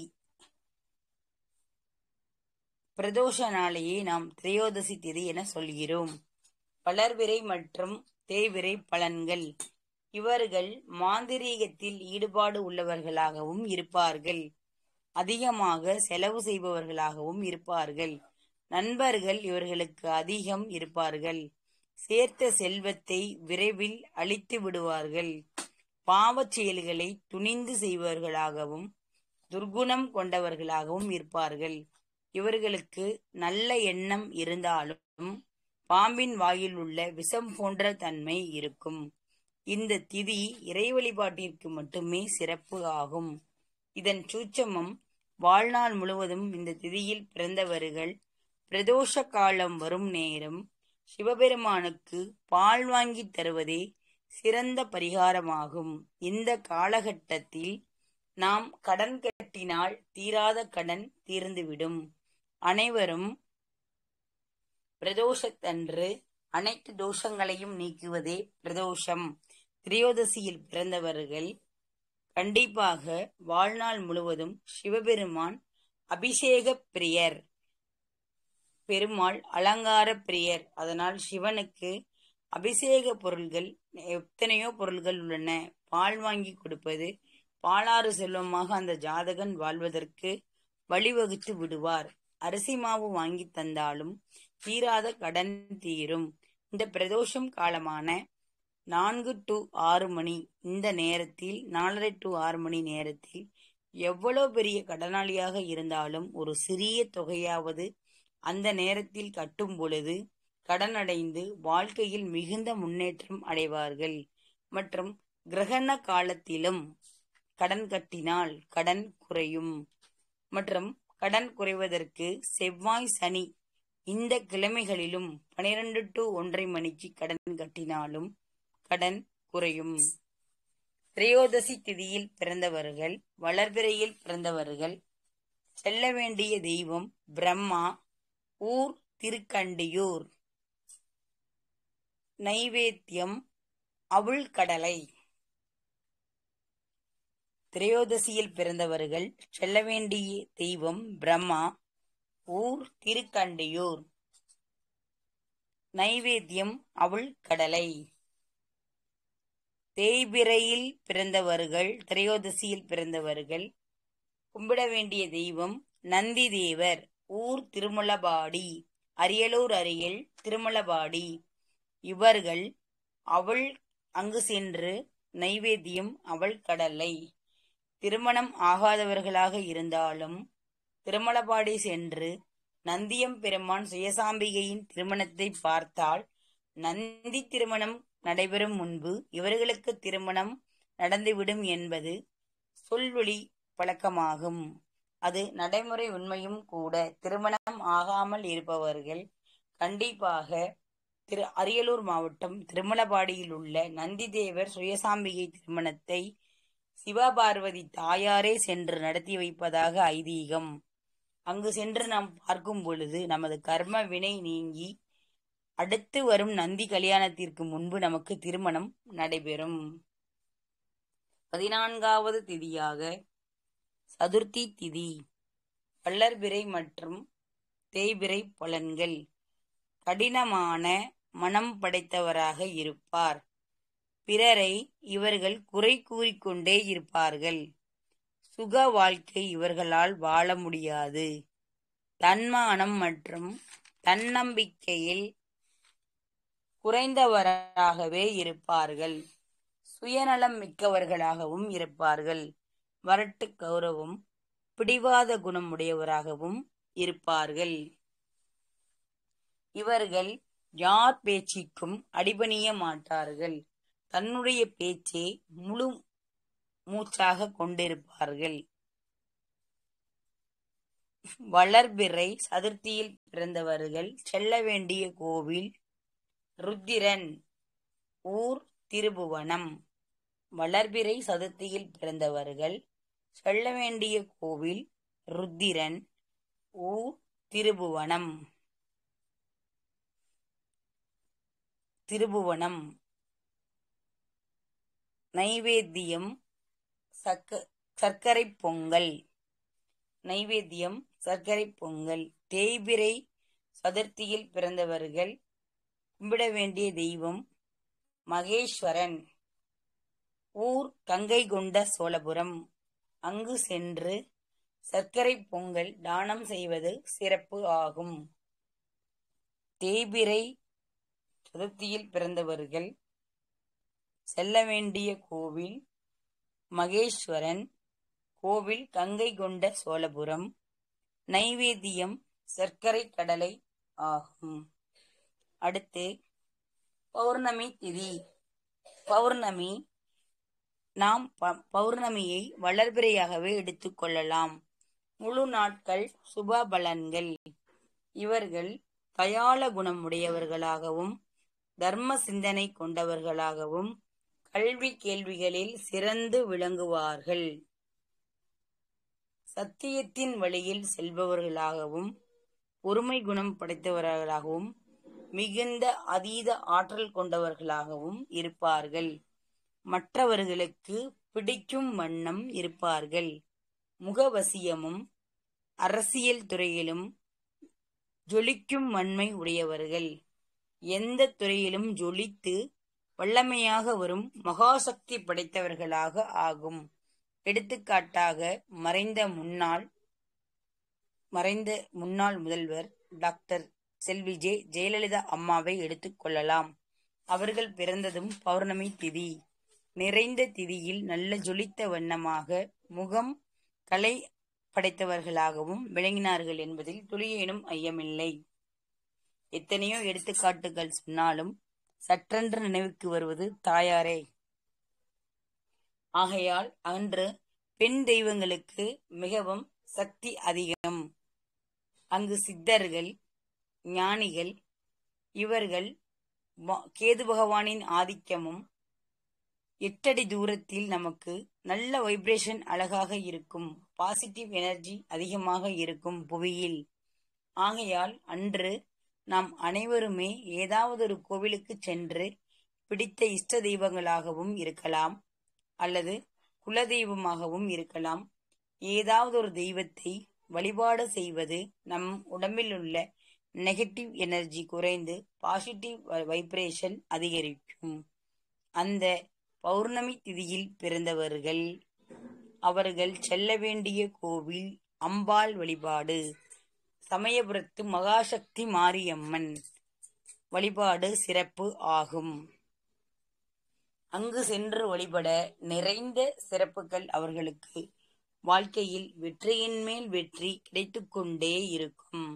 பிரதோஷ நாளையே நாம் திரையோதசி திதி என சொல்கிறோம். வளர்பிறை மற்றும் தேய்பிறை பலன்கள். இவர்கள் மாந்திரீகத்தில் ஈடுபாடு உள்ளவர்களாகவும் இருப்பார்கள். அதிகமாக செலவு செய்பவர்களாகவும் இருப்பார்கள். நண்பர்கள் இவர்களுக்கு அதிகம் இருப்பார்கள். சேர்த்த செல்வத்தை விரைவில் அழித்து விடுவார்கள். பாவச் செயல்களை துணிந்து செய்பவர்களாகவும் துர்குணம் கொண்டவர்களாகவும் இருப்பார்கள். இவர்களுக்கு நல்ல எண்ணம் இருந்தாலும் பாம்பின் வாயில் உள்ள விஷம் போன்ற தன்மை இருக்கும். இந்த திதி இறை வழிபாட்டிற்கு மட்டுமே சிறப்பு ஆகும். இதன் சூட்சமம் வாழ்நாள் முழுவதும் இந்த திதியில் பிறந்தவர்கள் பிரதோஷ காலம் வரும் நேரம் சிவபெருமானுக்கு பால் வாங்கி தருவதே சிறந்த பரிகாரமாகும். இந்த காலகட்டத்தில் நாம் கடன் கட்டினால் தீராத கடன் தீர்ந்துவிடும். அனைவரும் பிரதோஷத்தன்று அனைத்து தோஷங்களையும் நீக்குவதே பிரதோஷம். திரையோதசியில் பிறந்தவர்கள் கண்டிப்பாக வாழ்நாள் முழுவதும் சிவபெருமான் அபிஷேக பிரியர், பெருமாள் அலங்கார பிரியர். அதனால் சிவனுக்கு அபிஷேக பொருள்கள் எத்தனையோ பொருள்கள் உள்ளன. பால் வாங்கி கொடுப்பது, பாலாறு செல்வமாக அந்த ஜாதகன் வாழ்வதற்கு வழிவகுத்து விடுவார். அரிசி மாவு வாங்கி தந்தாலும் தீராத கடன் தீரும். இந்த பிரதோஷம் காலமான நான்கு டு ஆறு மணி இந்த நேரத்தில் நாலரை டு ஆறு மணி நேரத்தில் எவ்வளவு பெரிய கடனாளியாக இருந்தாலும் ஒரு சிறிய தொகையாவது அந்த நேரத்தில் கட்டும் பொழுது கடன் அடைந்து வாழ்க்கையில் மிகுந்த முன்னேற்றம் அடைவார்கள். மற்றும் கிரகண காலத்திலும் கடன் கட்டினால் கடன் குறையும். மற்றும் கடன் குறைவதற்கு செவ்வாய் சனி இந்த கிழமைகளிலும் பனிரெண்டு டு ஒன்றரை மணிக்கு கடன் கட்டினாலும் கடன் குறையும். திரையோதசி திதியில் பிறந்தவர்கள், வளர்பிறையில் பிறந்தவர்கள் செல்ல வேண்டிய தெய்வம் பிரம்மா, ஊர் திருக்கண்டியூர். நைவேத்தியம் அவுள் கடலை. திரையோதசியில் பிறந்தவர்கள் செல்ல வேண்டிய தெய்வம் பிரம்மா, ஊர் திருக்கண்டியூர். நைவேத்தியம் அவுள் கடலை. தேய்பிறையில் பிறந்தவர்கள், திரையோதசியில் பிறந்தவர்கள் கும்பிட வேண்டிய தெய்வம் நந்தி தேவர், ஊர் திருமலபாடி, அரியலூர் அருகில் திருமலபாடி. இவர்கள் அவள் அங்கு சென்று நைவேத்தியம் அவள் கடலை. திருமணம் ஆகாதவர்களாக இருந்தாலும் திருமலபாடி சென்று நந்தியம் பெருமான் சுயசாம்பிகையின் திருமணத்தை பார்த்தால் நந்தி திருமணம் நடைபெறும் முன்பு இவர்களுக்கு திருமணம் நடந்துவிடும் என்பது சொல்வழி பழக்கமாகும். அது நடைமுறை உண்மையும் கூட. திருமணம் ஆகாமல் இருப்பவர்கள் கண்டிப்பாக திரு அரியலூர் மாவட்டம் திருமலபாடியில் உள்ள நந்தி தேவர் சுயசாம்பிகை திருமணத்தை சிவபார்வதி தாயாரே சென்று நடத்தி வைப்பதாக ஐதீகம். அங்கு சென்று நாம் பார்க்கும் பொழுது நமது கர்ம வினை நீங்கி அடுத்து வரும் நந்தி கல்யாணத்திற்கு முன்பு நமக்கு திருமணம் நடைபெறும். பதினான்காவது திதியாக சதுர்த்தி திதி. வளர்பிறை மற்றும் தேய்பிறை பலன்கள். கடினமான மனம் படைத்தவராக இருப்பார். பிறரை இவர்கள் குறை கூறிக்கொண்டே இருப்பார்கள். சுக வாழ்க்கை இவர்களால் வாழ முடியாது. தன்மானம் மற்றும் தன்னம்பிக்கையில் குறைந்தவராகவே இருப்பார்கள். சுயநலம் மிக்கவர்களாகவும் இருப்பார்கள். வரட்டு கௌரவம் பிடிவாத குணமுடையவராகவும் இருப்பார்கள். இவர்கள் யார் பேச்சுக்கும் அடிபணிய மாட்டார்கள். தன்னுடைய பேச்சை முழு மூச்சாக கொண்டிருப்பார்கள். வளர்பிறை சதுர்த்தியில் பிறந்தவர்கள் செல்ல வேண்டிய கோவில் ருத்திரன், ஊர் திருபுவனம். வளர்பிறை சதுர்த்தியில் பிறந்தவர்கள் செல்ல வேண்டிய கோவில் ருத்திரன், ஊர் திருபுவனம். திருபுவனம். நைவேத்தியம் சக்க சர்க்கரை பொங்கல். நைவேத்தியம் சர்க்கரை பொங்கல். தேய்பிறை சதுர்த்தியில் பிறந்தவர்கள் கும்பிட வேண்டிய தெய்வம் மகேஸ்வரன், ஊர் கங்கை கொண்ட சோழபுரம். அங்கு சென்று சர்க்கரை பொங்கல் தானம் செய்வது சிறப்பு ஆகும். தேய்பிறை சதுர்த்தியில் பிறந்தவர்கள் செல்ல வேண்டிய கோவில் மகேஸ்வரன், கோவில் கங்கை கொண்ட சோழபுரம். நைவேத்தியம் சர்க்கரை கடலை ஆகும். அடுத்து பௌர்ணமி திதி. பௌர்ணமி நாம் பௌர்ணமியை வளர்பிறையாகவே எடுத்துக்கொள்ளலாம். முழு நாட்கள் சுப பலன்கள். இவர்கள் தயாள குணமுடையவர்களாகவும் தர்ம சிந்தனை கொண்டவர்களாகவும் கல்வி கேள்விகளில் சிறந்து விளங்குவார்கள். சத்தியத்தின் வழியில் செல்பவர்களாகவும் பொறுமை குணம் படைத்தவர்களாகவும் மிகுந்த அதீத ஆற்றல் கொண்டவர்களாகவும் இருப்பார்கள். மற்றவர்களுக்கு பிடிக்கும் வண்ணம் இருப்பார்கள். முகவசியமும் அரசியல் துறையிலும் ஜொலிக்கும் வன்மை உடையவர்கள். எந்த துறையிலும் ஜொலித்து வல்லமையாக வரும் மகாசக்தி படைத்தவர்களாக ஆகும். எடுத்துக்காட்டாக மறைந்த முன்னாள் மறைந்த முன்னாள் முதல்வர் டாக்டர் செல்வி ஜே ஜெயலலிதா அம்மாவை எடுத்துக் கொள்ளலாம். அவர்கள் பிறந்ததும் பௌர்ணமி திதி. நிறைந்த திதியில் நல்ல ஜொலித்த வண்ணமாக முகம் கலை படைத்தவர்களாகவும் விளங்கினார்கள் என்பதில் துளியேனும் ஐயமில்லை. எத்தனையோ எடுத்துக்காட்டுகள் சொன்னாலும் சற்றென்று நினைவுக்கு வருவது தாயாரே. ஆகையால் அன்று பெண் தெய்வங்களுக்கு மிகவும் சக்தி அதிகம். அங்கு சித்தர்கள், ஞானிகள், இவர்கள் கேது பகவானின் ஆதிக்கமும் எட்டடி தூரத்தில் நமக்கு நல்ல வைப்ரேஷன் அழகாக இருக்கும். பாசிட்டிவ் எனர்ஜி அதிகமாக இருக்கும் புவியில். ஆகையால் அன்று நாம் அனைவருமே ஏதாவது ஒரு கோவிலுக்கு சென்று பிடித்த இஷ்ட தெய்வங்களாகவும் இருக்கலாம், அல்லது குலதெய்வமாகவும் இருக்கலாம். ஏதாவது ஒரு தெய்வத்தை வழிபாடு செய்வது நம் உடம்பில் உள்ள நெகட்டிவ் எனர்ஜி குறைந்து பாசிட்டிவ் வைப்ரேஷன் அதிகரிக்கும். அந்த பௌர்ணமி திதியில் பிறந்தவர்கள் அவர்கள் செல்ல வேண்டிய கோவில் அம்பாள் வழிபாடு. சமயபுரத்து மகாசக்தி மாரியம்மன் வழிபாடு சிறப்பு ஆகும். அங்கு சென்று வழிபட நிறைந்த சிறப்புகள் அவர்களுக்கு வாழ்க்கையில் வெற்றியின் மேல் வெற்றி கிடைத்து கொண்டே இருக்கும்.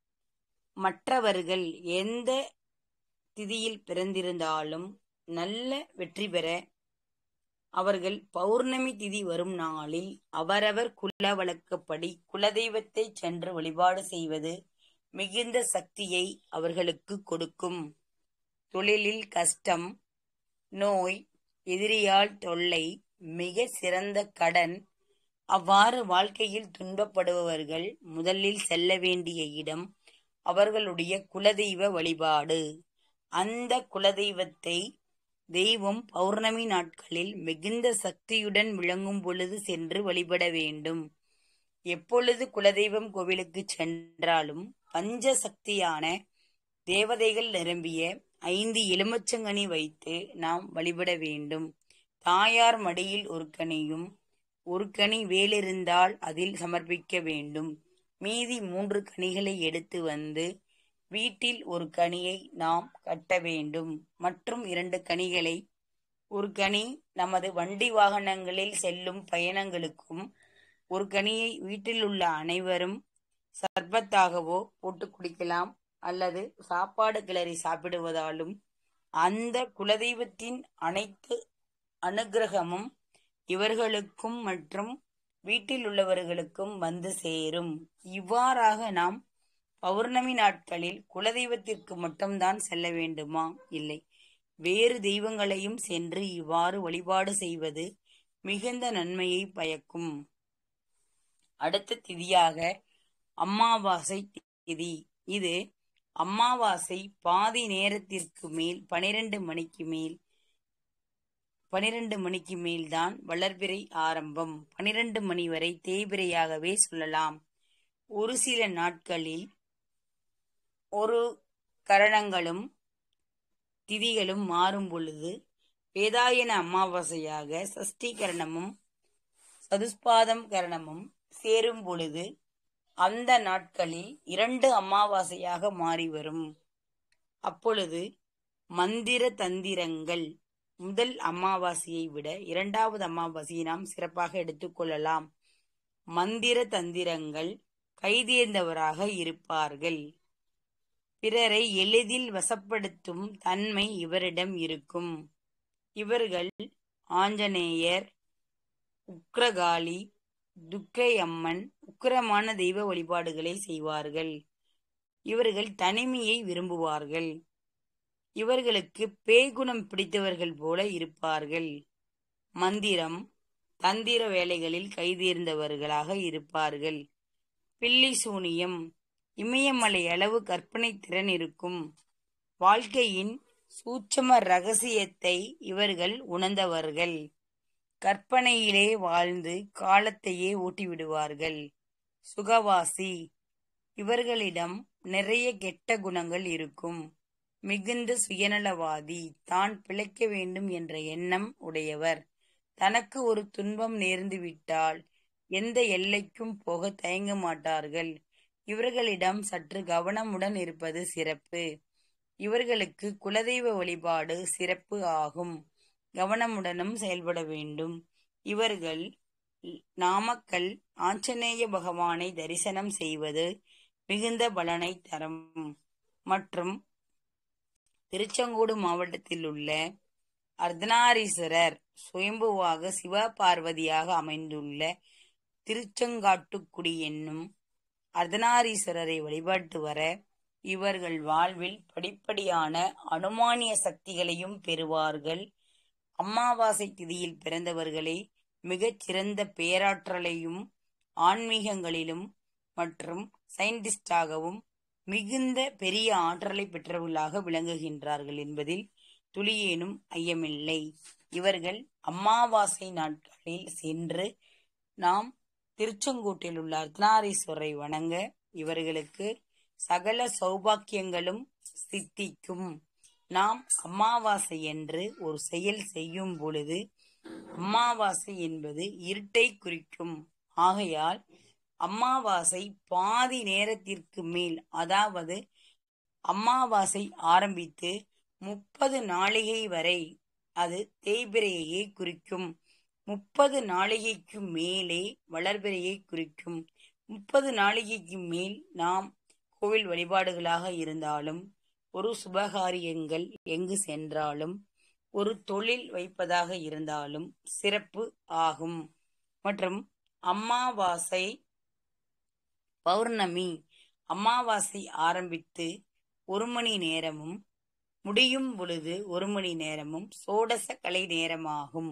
மற்றவர்கள் எந்த திதியில் பிறந்திருந்தாலும் நல்ல வெற்றி பெற அவர்கள் பௌர்ணமி திதி வரும் நாளில் அவரவர் குல வழக்கப்படி குலதெய்வத்தை சென்று வழிபாடு செய்வது மிகுந்த சக்தியை அவர்களுக்கு கொடுக்கும். தொழிலில் கஷ்டம், நோய், எதிரியால் தொல்லை, மிக சிறந்த கடன், அவ்வாறு வாழ்க்கையில் துன்பப்படுபவர்கள் முதலில் செல்ல வேண்டிய இடம் அவர்களுடைய குலதெய்வ வழிபாடு. அந்த குலதெய்வத்தை தெய்வம் பௌர்ணமி நாட்களில் மிகுந்த சக்தியுடன் விளங்கும் பொழுது சென்று வழிபட வேண்டும். எப்பொழுது குலதெய்வம் கோவிலுக்கு சென்றாலும் பஞ்ச சக்தியான தேவதைகள் நிரம்பிய ஐந்து எலுமிச்சங்கனி வைத்து நாம் வழிபட வேண்டும். தாயார் மடியில் ஒரு கனியும் ஒரு கனி வேலிருந்தால் அதில் சமர்ப்பிக்க வேண்டும். மீதி மூன்று கனிகளை எடுத்து வந்து வீட்டில் ஒரு கனியை நாம் கட்ட வேண்டும். மற்றும் இரண்டு கனிகளை, ஒரு கனி நமது வண்டி வாகனங்களில் செல்லும் பயணங்களுக்கும், ஒரு கனியை வீட்டில் உள்ள அனைவரும் சர்பத்தாகவோ போட்டு குடிக்கலாம், அல்லது சாப்பாடு கிளறி சாப்பிடுவதாலும் அந்த குலதெய்வத்தின் அனைத்து அனுக்கிரகமும் இவர்களுக்கும் மற்றும் வீட்டில் உள்ளவர்களுக்கும் வந்து சேரும். இவ்வாறாக நாம் பௌர்ணமி நாட்களில் குலதெய்வத்திற்கு மட்டும்தான் செல்ல வேண்டுமா? இல்லை, வேறு தெய்வங்களையும் சென்று இவ்வாறு வழிபாடு செய்வது மிகுந்த நன்மையை பயக்கும். அடுத்த திதியாக அமாவாசை திதி. இது அமாவாசை பாதி நேரத்திற்கு மேல் பனிரெண்டு மணிக்கு மேல் பனிரெண்டு மணிக்கு மேல்தான் வளர்பிறை ஆரம்பம். பனிரெண்டு மணி வரை தேய்பிறையாகவே சொல்லலாம். ஒரு சில நாட்களில் ஒரு கரணங்களும் திதிகளும் மாறும் பொழுது வேதாயன அமாவாசையாக சஷ்டி கரணமும் சதுஸ்பாதம் கரணமும் சேரும் பொழுது அந்த நாட்களில் இரண்டு அமாவாசையாக மாறி வரும். அப்பொழுது மந்திர தந்திரங்கள் முதல் அமாவாசையை விட இரண்டாவது அமாவாசையை நாம் சிறப்பாக எடுத்துக்கொள்ளலாம். மந்திர தந்திரங்கள் கைதேர்ந்தவராக இருப்பார்கள். பிறரை எளிதில் வசப்படுத்தும் தன்மை இவரிடம் இருக்கும். இவர்கள் ஆஞ்சநேயர், உக்ரகாளி, துர்க்கை அம்மன், உக்கிரமான தெய்வ வழிபாடுகளை செய்வார்கள். இவர்கள் தனிமையை விரும்புவார்கள். இவர்களுக்கு பேய்குணம் பிடித்தவர்கள் போல இருப்பார்கள். மந்திரம் தந்திர வேலைகளில் கைதேர்ந்தவர்களாக இருப்பார்கள். பில்லி சூனியம் இமயமலை அளவு கற்பனை திறன் இருக்கும். வாழ்க்கையின் சூட்சம ரகசியத்தை இவர்கள் உணர்ந்தவர்கள். கற்பனையிலே வாழ்ந்து காலத்தையே ஓட்டிவிடுவார்கள். சுகவாசி இவர்களிடம் நிறைய கெட்ட குணங்கள் இருக்கும். மிகுந்த சுயநலவாதி, தான் பிழைக்க வேண்டும் என்ற எண்ணம் உடையவர். தனக்கு ஒரு துன்பம் நேர்ந்து விட்டால் எந்த எல்லைக்கும் போக தயங்க மாட்டார்கள். இவர்களிடம் சற்று கவனமுடன் இருப்பது சிறப்பு. இவர்களுக்கு குலதெய்வ வழிபாடு சிறப்பு ஆகும். கவனமுடனும் செயல்பட வேண்டும். இவர்கள் நாமக்கல் ஆஞ்சநேய பகவானை தரிசனம் செய்வது மிகுந்த பலனை தரும். மற்றும் திருச்செங்கோடு மாவட்டத்தில் உள்ள அர்த்தநாரீஸ்வரர் சுயம்புவாக சிவ பார்வதியாக அமைந்துள்ள திருச்செங்காட்டுக்குடி என்னும் அர்த்தநாரீஸ்வரரை வழிபட்டு வர இவர்கள் வாழ்வில் படிப்படியான அனுமானிய சக்திகளையும் பெறுவார்கள். அமாவாசை திதியில் பிறந்தவர்களே மிகச் சிறந்த பேராற்றலையும் ஆன்மீகங்களிலும் மற்றும் சயின்டிஸ்டாகவும் மிகுந்த பெரிய ஆற்றலை பெற்றவர்களாக விளங்குகின்றார்கள் என்பதில் துளியேனும் ஐயமில்லை. இவர்கள் அமாவாசை நாட்களில் சென்று நாம் திருச்செங்கோட்டில் உள்ள அர்த்தநாரீஸ்வரரை வணங்க இவர்களுக்கு சகல சௌபாக்கியங்களும் சித்திக்கும். நாம் அமாவாசை என்று ஒரு செயல் செய்யும் பொழுது அமாவாசை என்பது இருட்டை குறிக்கும். ஆகையால் அமாவாசை பாதி நேரத்திற்கு மேல், அதாவது அமாவாசை ஆரம்பித்து முப்பது நாளிகை வரை அது தேய்பிறையை குறிக்கும். முப்பது நாளிகைக்கு மேலே வளர்பிறையை குறிக்கும். முப்பது நாளிகைக்கு மேல் நாம் கோவில் வழிபாடுகளாக இருந்தாலும், ஒரு சுபகாரியங்கள் எங்கு சென்றாலும், ஒரு தொழில் வைப்பதாக இருந்தாலும் சிறப்பு ஆகும். மற்றும் அமாவாசை பௌர்ணமி அமாவாசை ஆரம்பித்து ஒரு மணி நேரமும் முடியும் பொழுது ஒரு மணி நேரமும் சோடச கலை நேரமாகும்.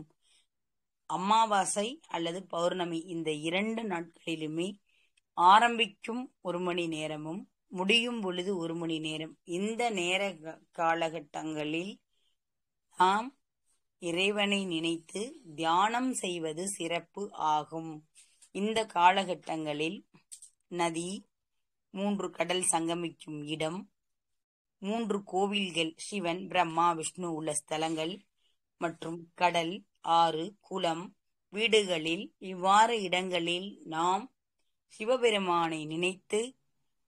அமாவாசை அல்லது பௌர்ணமி இந்த இரண்டு நாட்களிலுமே ஆரம்பிக்கும் ஒரு மணி நேரமும் முடியும் பொழுது ஒரு மணி நேரம், இந்த நேர காலகட்டங்களில் நாம் இறைவனை நினைத்து தியானம் செய்வது சிறப்பு ஆகும். இந்த காலகட்டங்களில் நதி, மூன்று கடல் சங்கமிக்கும் இடம், மூன்று கோவில்கள் சிவன், பிரம்மா, விஷ்ணு உள்ள ஸ்தலங்கள் மற்றும் கடல், ஆறு, குளம், வீடுகளில் இவ்வாறு இடங்களில் நாம் சிவபெருமானை நினைத்து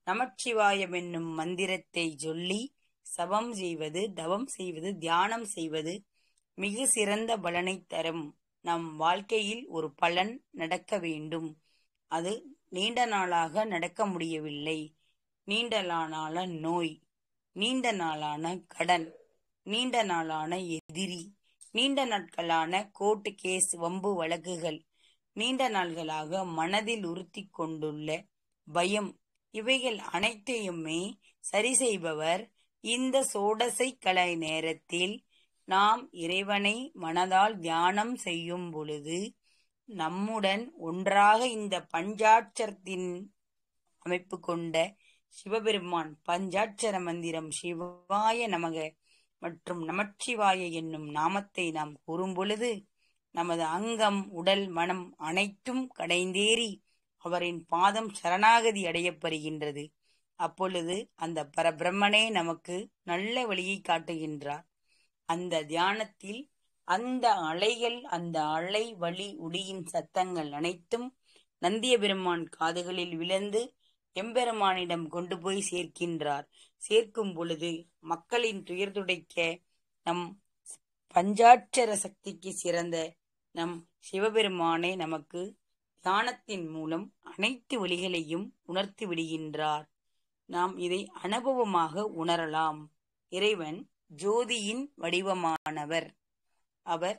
நமச்சிவாயம் என்னும் மந்திரத்தை சொல்லி சபம் செய்வது, தவம் செய்வது, தியானம் செய்வது மிக சிறந்த பலனை தரும். நம் வாழ்க்கையில் ஒரு பலன் நடக்க வேண்டும். அது நீண்ட நாளாக நடக்க முடியவில்லை. நீண்ட நாளான நோய், நீண்ட நாளான கடன், நீண்ட நாளான எதிரி, நீண்ட நாட்களான கோர்ட்டு கேஸ், வம்பு வழக்குகள், நீண்ட நாள்களாக மனதில் உறுத்தி கொண்டுள்ள பயம், இவைகள் அனைத்தையுமே சரி செய்பவர் இந்த சோடசை கலை நேரத்தில் நாம் இறைவனை மனதால் தியானம் செய்யும் பொழுது நம்முடன் ஒன்றாக இந்த பஞ்சாட்சரத்தின் அமைப்பு கொண்ட சிவபெருமான் பஞ்சாட்சர மந்திரம் சிவாய நமக மற்றும் நமச்சிவாய என்னும் நாமத்தை நாம் கூறும் பொழுது நமது அங்கம், உடல், மனம் அனைத்தும் கடைந்தேறி அவரின் பாதம் சரணாகதி அடையப்பெறுகின்றது. அப்பொழுது அந்த பரபிரம்மனே நமக்கு நல்ல வழியை காட்டுகின்றார். அந்த தியானத்தில் அந்த அலைகள், அந்த அலை வழி ஒளியின் சத்தங்கள் அனைத்தும் நந்திய பெருமான் காதுகளில் விழுந்து எம்பெருமானிடம் கொண்டு போய் சேர்க்கின்றார். சேர்க்கும் பொழுது மக்களின் துயர் துடைக்க நம் பஞ்சாட்சர சக்திக்கு சிறந்த நம் சிவபெருமானே நமக்கு தியானத்தின் மூலம் அனைத்து வழிகளையும் உணர்த்தி விடுகின்றார். நாம் இதை அனுபவமாக உணரலாம். இறைவன் ஜோதியின் வடிவமானவர். அவர்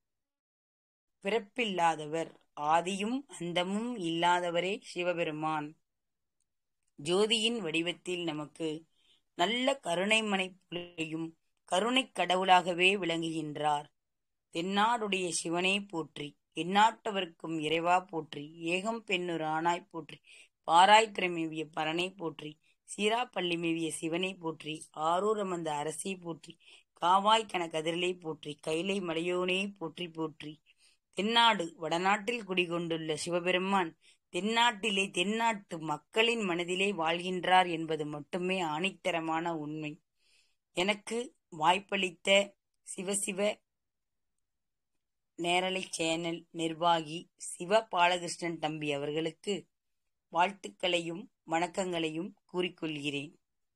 பிறப்பில்லாதவர், ஆதியும் அந்தமும் இல்லாதவரே சிவபெருமான். ஜோதியின் வடிவத்தில் நமக்கு நல்ல கருணைமனை புலையும் கருணை கடவுளாகவே விளங்குகின்றார். தென்னாடுடைய சிவனே போற்றி, எந்நாட்டவர்க்கும் இறைவா போற்றி, ஏகம் பெண்ணுர் ஆனாய் போற்றி, பாராய்த்துறை மேவிய பரனை போற்றி, சீராப்பள்ளி மேவிய சிவனை போற்றி, ஆரூர் அமர்ந்த அரசை போற்றி, காவாய் கன கதிரலை போற்றி, கைலை மலையோனே போற்றி போற்றி. தென்னாடு வடநாட்டில் குடிகொண்டுள்ள சிவபெருமான் தென்னாட்டிலே தென்னாட்டு மக்களின் மனதிலே வாழ்கின்றார் என்பது மட்டுமே ஆணித்தரமான உண்மை. எனக்கு வாய்ப்பளித்த சிவசிவ நேரலை சேனல் நிர்வாகி சிவ பாலகிருஷ்ணன் தம்பி அவர்களுக்கு வாழ்த்துக்களையும் வணக்கங்களையும் கூறிக்கொள்கிறேன்.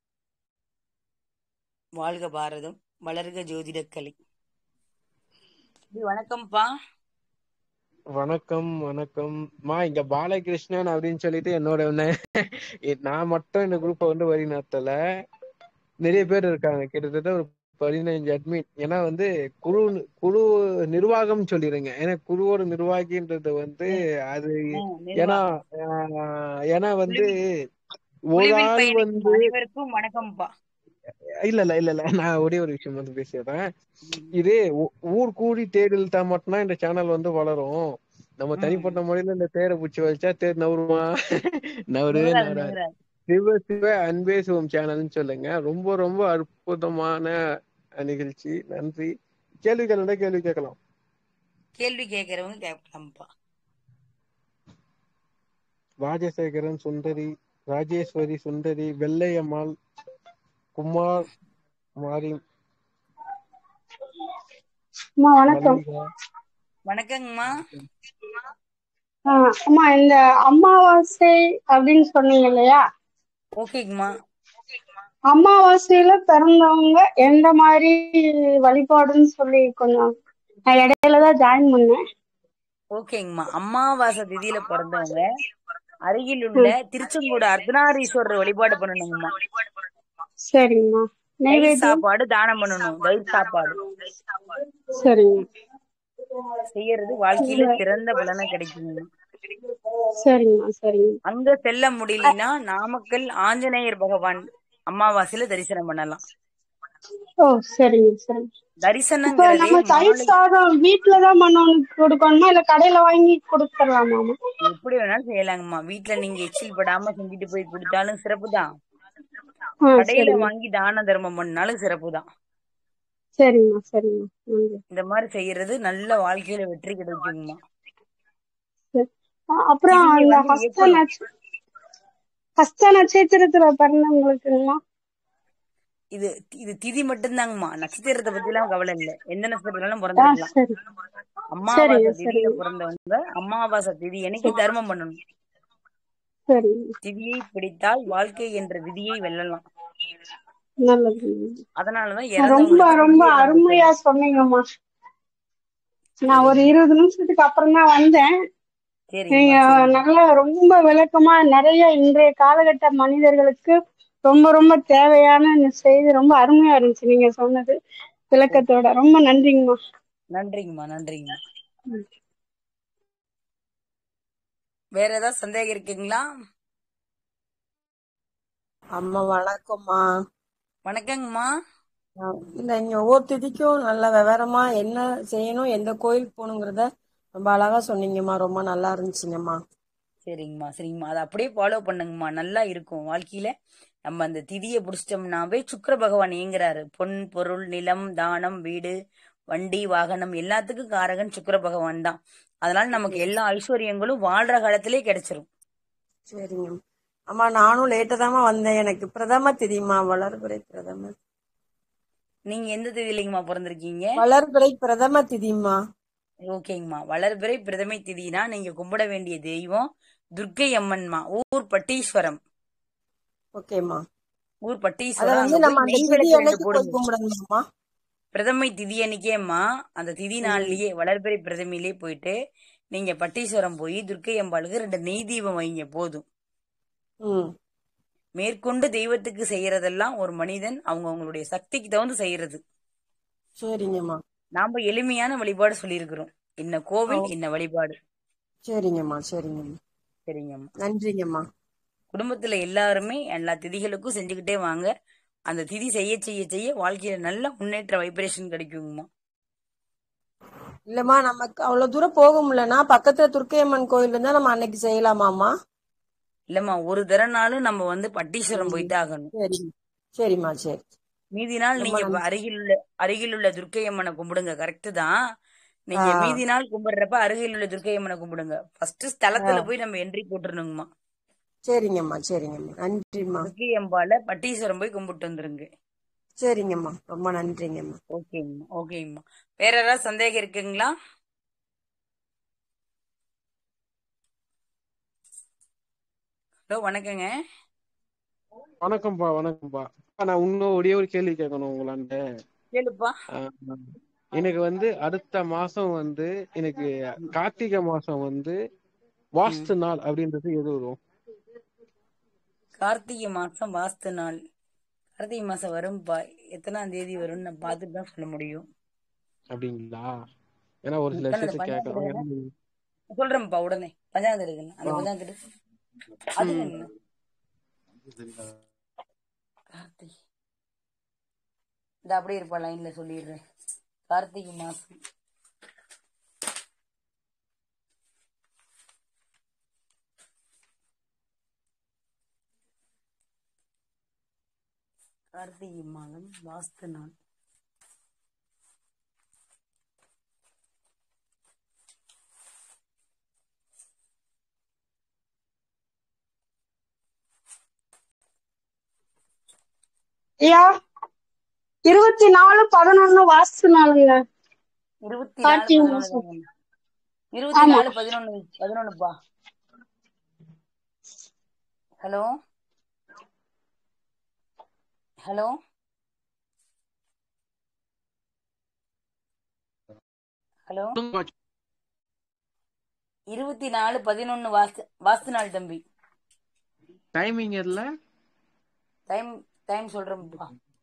வாழ்க பாரதம், வளர்க ஜோதிடக்கலை. வணக்கம்ப்பா. வணக்கம் வணக்கம் மா. இங்க பாலகிருஷ்ணன் அப்படின்னு சொல்லிட்டு என்னோட நான் மட்டும் இந்த குரூப்பை வந்து வழி நடத்தல, நிறைய பேர் இருக்காங்க, கிட்டத்தட்ட ஒரு பதினைஞ்சு அட்மின். ஏன்னா வந்து குழு குழு நிர்வாகம் சொல்லிடுங்க, ஏன்னா குழுவோட நிர்வாகின்றது வந்து அது ஏன்னா ஏன்னா வந்து ஒரு ஆள் வந்து அனைவருக்கும் வணக்கம்ப்பா. இல்ல இல்ல இல்ல இல்ல நான் ஒரே ஒரு விஷயம் வந்து பேசிடுறேன். இது ஊர் கூடி தேர் இழுத்தா மட்டும்தான் இந்த சேனல் வந்து வளரும். நம்ம தனிப்பட்ட முறையில இந்த தேரை பிடிச்சி வச்சா தேர் நவருமா? நவருவே நவராது. சிவ சிவ அன்பே சிவம் சேனல்னு சொல்லுங்க. ரொம்ப ரொம்ப அற்புதமான நிகழ்ச்சி. நன்றி. கேள்வி கேள்வி கேள்வி கேட்கலாம். கேள்வி கேட்கிறவங்க கேட்கலாம்ப்பா. ராஜசேகரன், சுந்தரி, ராஜேஸ்வரி, சுந்தரி, வெள்ளையம்மாள், குமார், மாரி. வணக்கம். வணக்கங்கம்மா. அம்மா, இந்த அமாவாசை அப்படின்னு சொன்னீங்க இல்லையா? ஓகேங்கம்மா. அமாவாசையில பிறந்தவங்க எந்த மாதிரி வழிபாடுன்னு சொல்லி கொஞ்சம் நான் இடையிலதான் ஜாயின் பண்ணேன். ஓகேங்கம்மா. அமாவாசை திதியில பிறந்தவங்க அருகில் உள்ள திருச்செங்கோடு அர்த்தநாரீஸ்வரர் வழிபாடு பண்ணணுங்கம்மா. சரிங்கம்மா. தயிர் சாப்பாடு தானம் பண்ணணும். தயிர் சாப்பாடு சரிங்க செய்யறது வாழ்க்கையில சிறந்த பலனை கிடைக்குங்க. சரிங்கம்மா. சரிங்க. அங்க செல்ல முடியலன்னா நாமக்கல் ஆஞ்சநேயர் பகவான் அமாவாசையில தரிசனம் பண்ணலாம். ஓ சரிங்க சரிங்க. தரிசனம் தயிர் சாதம் வீட்டுலதான் பண்ணணும் கொடுக்கணுமா இல்ல கடையில வாங்கி கொடுத்துடலாமா? எப்படி வேணாலும் செய்யலாங்கம்மா. வீட்டுல நீங்க எச்சில் படாம செஞ்சுட்டு போய் கொடுத்தாலும் சிறப்பு தான், கடையில வாங்கி தான தர்மம் பண்ணாலும் சிறப்பு தான். சரிங்கம்மா சரிங்க. இந்த மாதிரி செய்யறது நல்ல வாழ்க்கையில வெற்றி கிடைக்குங்கம்மா. அப்புறம் அந்த ஹஸ்த நட்சத்திரத்துல பிறந்தவங்களுக்குங்கம்மா இது இது திதி மட்டும்தாங்கம்மா. நட்சத்திரத்தை பத்தி எல்லாம் கவலை இல்ல, எந்த நட்சத்திரத்திலும் பிறந்துக்கலாம். அமாவாசை திதியில பிறந்தவங்க அமாவாசை திதி என்னைக்கு தர்மம் பண்ணணும். சரி, திதியை பிடித்தால் வாழ்க்கை என்ற விதியை வெல்லலாம். நல்லது. அதனாலதான் ரொம்ப இறந்தவங்களுக்கு ரொம்ப திதியை நம்ம அருமையா சொல்றோம். சொன்னீங்கம்மா. நான் ஒரு சரிங்கம்மா இருபது நிமிஷத்துக்கு அப்புறம் தான் வந்தேன். நீங்க சரிங்கம்மா சரிங்கம்மா நல்லா ரொம்ப விளக்கமா நிறைய இன்றைய காலகட்ட மனிதர்களுக்கு ரொம்ப ரொம்ப தேவையான இந்த செய்தி ரொம்ப அருமையா இருந்துச்சு நீங்க சொன்னது ஓ, விளக்கத்தோட. ரொம்ப நன்றிங்கம்மா. நன்றிங்கம்மா நன்றிங்கம்மா. வேற ஏதாவது சந்தேகம் இருக்குங்களா? அம்மா வணக்கம்மா. வணக்கங்கம்மா. நான் இல்ல இங்க ஒவ்வொரு திதிக்கும் நல்ல விவரமா என்ன செய்யணும், எந்த கோயிலுக்கு போகணுங்கிறத ரொம்ப அழகா சொன்னீங்கம்மா. ரொம்ப நல்லா இருந்துச்சுங்கம்மா. சரிங்கம்மா சரிங்கம்மா அதை அப்படியே ஃபாலோ பண்ணுங்கம்மா, நல்லா இருக்கும் வாழ்க்கையில. நம்ம அந்த திதியை புடிச்சிட்டோம்னாவே சுக்கிர பகவான் இயங்குறாரு. பொன் பொருள் நிலம் தானம் வீடு வண்டி வாகனம் எல்லாத்துக்கும் காரகன் சுக்கிர பகவான் தான். அதனால நமக்கு எல்லா ஐஸ்வர்யங்களும் வாழ்ற காலத்திலே கிடைச்சிரும். சரிங்க அம்மா. நானும் லேட்டா தாம்மா வந்தேன். எனக்கு பிரதம தெரியுமா? வளர்பிறை பிரதம நீங்க எந்த திதியிலங்கம்மா பிறந்திருக்கீங்க? வளர்பிறை பிரதம திதிமா. ஓகேங்கம்மா. வளர்பிறை பிரதமை திதினா நீங்க கும்பிட வேண்டிய தெய்வம் துர்க்கை அம்மன்மா. ஊர் பட்டீஸ்வரம். ஓகேம்மா. ஊர் அத பட்டீஸ்வரம். வந்து அங்க நம்ம போய் அந்த நெய் திதி விளக்கு ரெண்டு அன்னைக்கு போய் போடுங்க. கும்பிடணுமா? பிரதமை திதி அன்னைக்கேம்மா அந்த திதி நாள்லயே வளர்பிறை பிரதமையிலே போயிட்டு நீங்க பட்டீஸ்வரம் போய் துர்க்கை அம்பாளுக்கு ரெண்டு நெய் தீபம் வைங்க போதும். ம் மேற்கொண்டு தெய்வத்துக்கு செய்யறதெல்லாம் ஒரு மனிதன் அவங்க அவங்களுடைய சக்திக்கு தகுந்து செய்யறது. சரிங்கம்மா. நாம எளிமையான வழிபாடு சொல்லியிருக்கிறோம். இன்ன கோவில் ஓ, இன்ன வழிபாடு. சரிங்கம்மா சரிங்கம்மா. சரிங்கம்மா. நன்றிங்கம்மா. குடும்பத்துல எல்லாருமே எல்லா திதிகளுக்கும் செஞ்சுக்கிட்டே வாங்க. அந்த திதி செய்ய செய்ய செய்ய வாழ்க்கையில நல்ல முன்னேற்ற வைப்ரேஷன் கிடைக்குங்கம்மா. இல்லம்மா, நமக்கு அவ்வளவு தூரம் போக முடியலன்னா பக்கத்துல துர்க்கையம்மன் கோயில் இருந்தா நம்ம அன்னைக்கு செய்யலாமாம்மா? இல்லம்மா, ஒரு தரனாலும் நம்ம வந்து பட்டீஸ்வரம் போயிட்டு ஆகணும். சரி சரிம்மா. சரி. மீதி நாள் ரொம்ப நீங்க நன்றி. அருகில் உள்ள அருகில் உள்ள துர்க்கை அம்மனை கும்பிடுங்க. கரெக்ட் தான். ஆ நீங்க மீதி நாள் கும்பிடுறப்ப அருகில் உள்ள துர்க்கை அம்மனை கும்பிடுங்க. ஃபர்ஸ்ட் ஆ ஸ்தலத்துல போய் நம்ம என்ட்ரி போட்டுருணுங்கம்மா. சரிங்கம்மா சரிங்கம்மா. நன்றிம்மா. துர்க்கை அம்பால பட்டீஸ்வரம் போய் கும்பிட்டு வந்துருங்க. சரிங்கம்மா. ரொம்ப நன்றிங்கம்மா. ஓகேங்கம்மா ஓகேங்கம்மா. வேற ஏதாவது சந்தேகம் இருக்குங்களா? ஹலோ வணக்கங்க. வணக்கம்ப்பா வணக்கம்ப்பா. நான் இன்னும் ஒரே ஒரு கேள்வி கேட்கணும் உங்களாண்ட. கேளுப்பா. ஆஹ் எனக்கு வந்து அடுத்த மாசம் வந்து எனக்கு கார்த்திகை மாசம் வந்து வாஸ்து நாள் அப்படின்றது எது வரும்? கார்த்திகை மாசம் வாஸ்து நாள். கார்த்திகை மாசம் வரும்பா. எத்தனாம் தேதி வரும்னு நான் பார்த்துட்டு தான் சொல்ல முடியும். அப்படிங்களா? ஏன்னா ஒரு சில அந்த விஷயத்த பஞ்சாயத்து கேட்கணும். இருக்குன்னு சொல்றேன்ப்பா உடனே. பஞ்சாயத்து இருக்குன்னு அந்த ஆ. பஞ்சாயத்து அது ம். என்ன கார்த்திகை இந்த அப்படியே இருப்பா லைன்ல சொல்லிடுறேன். கார்த்திகை மாசம் கார்த்திகை மாதம் வாஸ்து நாள். ஐயா, இருபத்தி நாலு பதினொன்னு வாஸ்து நாளுங்க. இருபத்தி நாலு கார்த்திகை பதினொன்னு மாசம். தாங்க. இருபத்தி ஆமா. நாலு பதினொன்னு பதினொன்னுப்பா. ஹலோ ஹலோ ஹலோ இருபத்தி நாலு பதினொன்னு வாஸ்து வாஸ்து நாள் தம்பி. டைமிங் எதுல? டைம் டைம் சொல்றேன்ப்பா.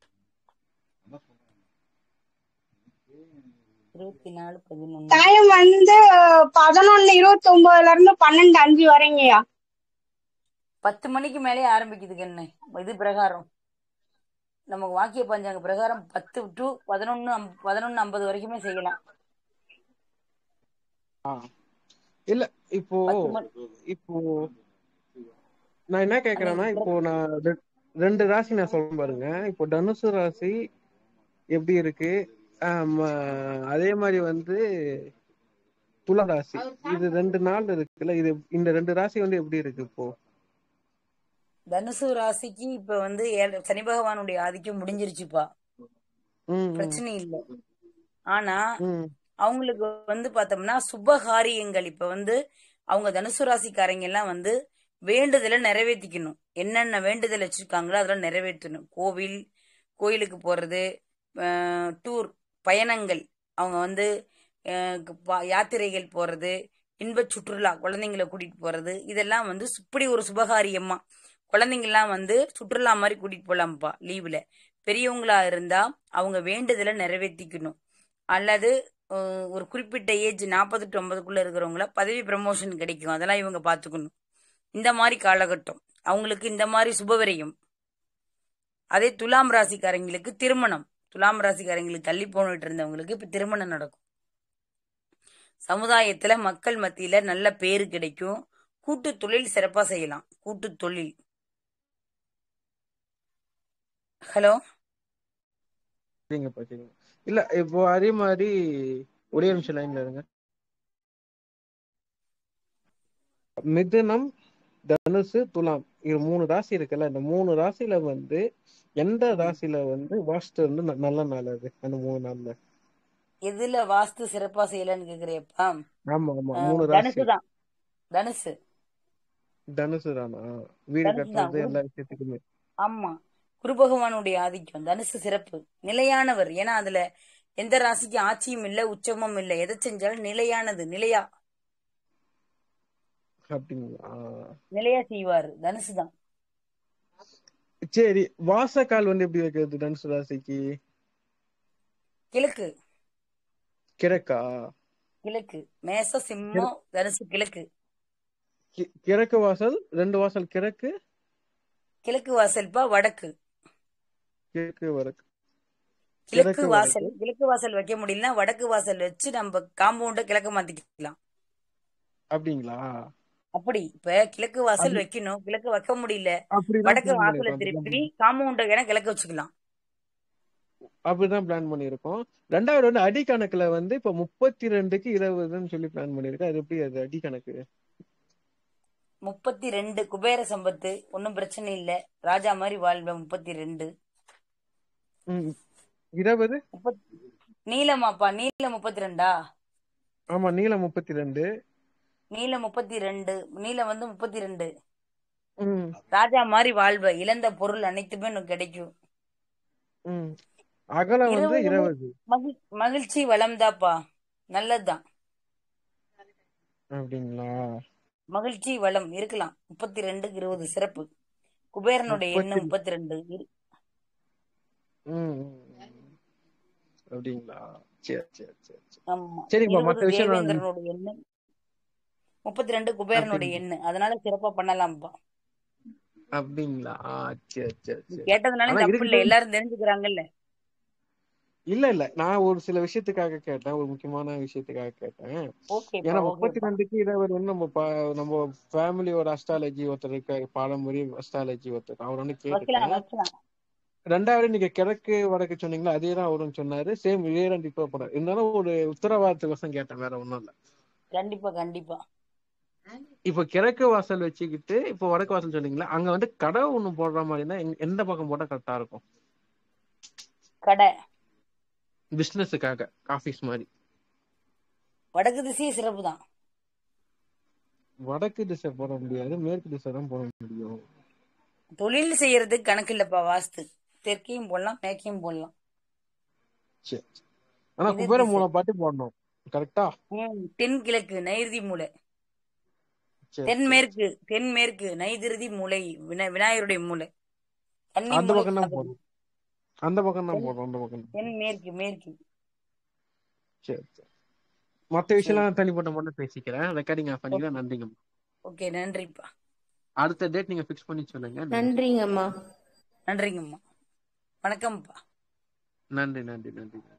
இருபத்தி நாலு பதினொன்னு டைம் வந்து பதினொன்னு இருபத்தி ஒன்பதுல இருந்து பன்னெண்டு அஞ்சு வரைங்கய்யா. பத்து மணிக்கு மேலே ஆரம்பிக்குதுக்கு என்ன இது பிரகாரம். நமக்கு வாக்கிய பஞ்சாங்க பிரகாரம் பத்து டு பதினொன்னு பதினொன்னு ஐம்பது வரைக்குமே செய்யலாம். இல்ல இப்போ பத்து மணி இப்போ நான் என்ன கேக்குறேன்னா, இப்போ நான் ரெ- ரெண்டு ராசி நான் சொல்றேன் பாருங்க. இப்போ தனுசு ராசி எப்படி இருக்கு, ஆம், அதே மாதிரி வந்து துலா ராசி, இது ரெண்டு நாள் இருக்குல்ல, இது இந்த ரெண்டு ராசி வந்து எப்படி இருக்கு இப்போ? தனுசு ராசிக்கு இப்ப வந்து ஏழு- சனி பகவானுடைய ஆதிக்கம் முடிஞ்சிருச்சுப்பா. ம், ம், பிரச்சனை இல்லை. ஆனா ம், அவங்களுக்கு வந்து பார்த்தோம்னா சுபகாரியங்கள் இப்ப வந்து அவங்க தனுசு ராசிக்காரங்க எல்லாம் வந்து வேண்டுதலை நிறைவேற்றிக்கணும். என்னென்ன வேண்டுதல் வச்சிருக்காங்களோ அதெல்லாம் நிறைவேற்றணும். கோவில் கோயிலுக்கு போறது, டூர் பயணங்கள், அவங்க வந்து அஹ், பா- யாத்திரைகள் போறது, இன்ப சுற்றுலா குழந்தைங்களை கூட்டிட்டு போறது, இதெல்லாம் வந்து இப்படி ஒரு சுபகாரியமா குழந்தைங்கள்லாம் வந்து சுற்றுலா மாதிரி கூட்டிட்டு போலாம்ப்பா லீவுல. பெரியவங்களா இருந்தா அவங்க வேண்டுதலை நிறைவேற்றிக்கணும். அல்லது அஹ், ஒரு குறிப்பிட்ட ஏஜ் நாற்பது டு ஐம்பதுக்குள்ள இருக்கிறவங்கள பதவி ப்ரமோஷன் கிடைக்கும், அதெல்லாம் இவங்க பார்த்துக்கணும். இந்த மாதிரி காலகட்டம் அவங்களுக்கு இந்த மாதிரி சுபவிரயம். அதே துலாம் ராசிக்காரங்களுக்கு திருமணம், துலாம் ராசிக்காரங்களுக்கு தள்ளி போனிட்டு இருந்தவங்களுக்கு இப்ப திருமணம் நடக்கும். சமுதாயத்துல மக்கள் மத்தியில நல்ல பேரு கிடைக்கும். கூட்டு தொழில் சிறப்பா செய்யலாம். கூட்டு தொழில். ஹலோ, சரிங்கப்பா சரிங்க. இல்ல இப்போ அதே மாதிரி ஒரே நிமிஷம் லைன்ல இருங்க. மிதுனம், தனுசு, துலாம், இது மூணு ராசி இருக்குல்ல. இந்த மூணு ராசியில வந்து எந்த ராசியில வந்து வாஸ்து வந்து ந- நல்ல நாள் அது அந்த மூணு நாள்ல? எதுல வாஸ்து சிறப்பா செய்யலன்னு கேக்குறியப்பா? ஆமா ஆமா அஹ், மூணு தனுசு ராசி. தான். தனுசு தனுசு தானா? வீடு தனுசு தான். கட்டுறது குரு எல்லா விஷயத்துக்குமே. ஆமா, குரு பகவானுடைய ஆதிக்கம். தனுசு சிறப்பு, நிலையானவர். ஏன்னா அதுல எந்த ராசிக்கு ஆட்சியும் இல்ல, உச்சமும் இல்ல. எதை செஞ்சாலும் நிலையானது, நிலையா அப்படிங்களா? நிலையா செய்வாரு. தனுசு தான். சரி, வாசக்கால் வந்து எப்படி வைக்கிறது தனுசு ராசிக்கு? கிழக்கு. கிழக்கா? கிழக்கு. மேச கிழ- சிம்மம் தனுசு கிழக்கு. கி- கிழக்கு வாசல், ரெண்டு வாசல் கிழக்கு, கிழக்கு வாசல்பா வடக்கு. கிழக்கு வடக்கு. கிழக்கு கிழக்கு வாசல், வடக்கு. கிழக்கு வாசல் வைக்க முடியலன்னா வடக்கு வாசல் வச்சு நம்ம காம்பவுண்ட கிழக்கு மாத்திக்கலாம். அப்படிங்களா? அப்படி இப்ப கிழக்கு வாசல் அது வைக்கணும், கிழக்கு வைக்க முடியல, அப்படிதான் வடக்கு பிளான் வாசலை பண்ணிருக்கோம். அப்படிதான் திருப்பி காம்பவுண்ட வேணா கிழக்கு வச்சுக்கலாம். அப்படிதான் பிளான் பண்ணிருக்கோம். ரெண்டாவது வந்து அடி கணக்குல வந்து இப்ப முப்பத்தி ரெண்டுக்கு இருபதுன்னு சொல்லி பிளான் பண்ணிருக்கேன். அது எப்படி அது அடி கணக்கு? முப்பத்தி ரெண்டு குபேர சம்பத்து, ஒன்னும் பிரச்சனை இல்ல. ராஜா மாதிரி வாழ்வேன். முப்பத்தி ரெண்டு. ம், இருபது. முப்பத் நீளமாப்பா, நீளம் முப்பத்தி ரெண்டா? ஆமா, நீளம் முப்பத்தி ரெண்டு. நீளம் முப்பத்தி ரெண்டு, நீளம் வந்து முப்பத்தி ரெண்டு. ம் ராஜா மாதிரி வாழ்வ, இழந்த பொருள் அனைத்துமே உனக்கு கிடைக்கும். ம் அகலம் வந்து இருபது இருபது. மகிழ் மகிழ்ச்சி வளம்தாப்பா, நல்லதுதான். அப்படிங்களா? மகிழ்ச்சி வளம் இருக்கலாம். முப்பத்தி ரெண்டுக்கு இருபது சிறப்பு. குபேரனுடைய எண்ணு முப்பத்தி முப்பத்தி ரெண்டு. ம் ம், ம். அப்படிங்களா? சரி சரி சரி சரி. ஆமா, சரிப்பா, இருபது மத்த விஷயம் நான் தேவேந்திரனுடைய எண்ணு, முப்பத்தி ரெண்டு குபேரனுடைய அப்படிங்களா? எண்ணு. அதனால சிறப்பா பண்ணலாம்ப்பா. அப்படிங்களா? ஆ, சரி சரி நீ சரி. கேட்டதுனால ஆனா தப்பு இல்ல, இருக்குது. எல்லாரும் தெரிஞ்சுக்கிறாங்கல்ல. இல்ல இல்ல, நான் ஒரு சில விஷயத்துக்காக கேட்டேன், ஒரு முக்கியமான விஷயத்துக்காக கேட்டேன். ஓகேப்பா, ஏன்னா முப்பத்தி ஓகேப்பா. ரெண்டுக்கு இருபது வந்து நம்ம ப- நம்ம ஃபேமிலியோட அஸ்ட்ராலஜி ஒருத்தர் இருக்காரு, பாரம்பரிய அஸ்ட்ராலஜி ஒருத்தர், அவர் வந்து வைக்கலாம், கேட்டுட்டேன். வைக்கலாம். ரெண்டாவது நீங்க கிழக்கு வடக்கு சொன்னீங்களா, அதே தான் அவரும் சொன்னாரு. சேம் இதே ரெண்டு இப்போ போட இருந்தாலும் ஒரு உத்தரவாதத்துக்கோசம் கேட்டேன், வேற ஒண்ணும் இல்ல. கண்டிப்பா, கண்டிப்பா. இப்போ கிழக்கு வாசல் வச்சுக்கிட்டு இப்போ வடக்கு வாசல் சொன்னீங்களா, அங்க வந்து கடை ஒண்ணு போடுற மாதிரினா எங்க- எந்த பக்கம் போட்டா கரெக்டா இருக்கும்? கடை பிசினஸுக்காக, ஆபீஸ் மாதிரி. வடக்கு திசையே சிறப்பு தான். வடக்கு திசை போட முடியாது, மேற்கு திசை தான் போட முடியும். தொழில் செய்யறதுக்கு கணக்கு இல்லப்பா வாஸ்து. தெற்கையும் போடலாம், மேற்கையும் போடலாம். சரி. ஆனா எதிர் குபேர திசை. மூலை பாட்டு போடணும், கரெக்டா? ம் தென் கிழக்கு நைருதி மூலை, சரி சரி. தென்மேற்கு, தென்மேற்கு நைதிருதி மூலை, வினா விநாயகருடைய மூலை, கன்னி அந்த மூலை பக்கம் தான் காவிரி. போடணும், அந்த பக்கம் தான் தென் போடுறோம், அந்த பக்கம் தான். தென்மேற்கு, மேற்கு. சரி சரி. மத்த சரி, விஷயம்லாம் தனிப்பட்ட மட்டும் பேசிக்கிறேன். ரெக்கார்டிங் ஆஃப் ஓகே, பண்ணிக்கலாம். நன்றிங்க. ஓகே. நன்றிப்பா, அடுத்த டேட் நீங்க ஃபிக்ஸ் பண்ணி சொல்லுங்க. நன்றி. நன்றிங்கம்மா. நன்றிங்கம்மா. வணக்கம்ப்பா. நன்றி நன்றி நன்றி.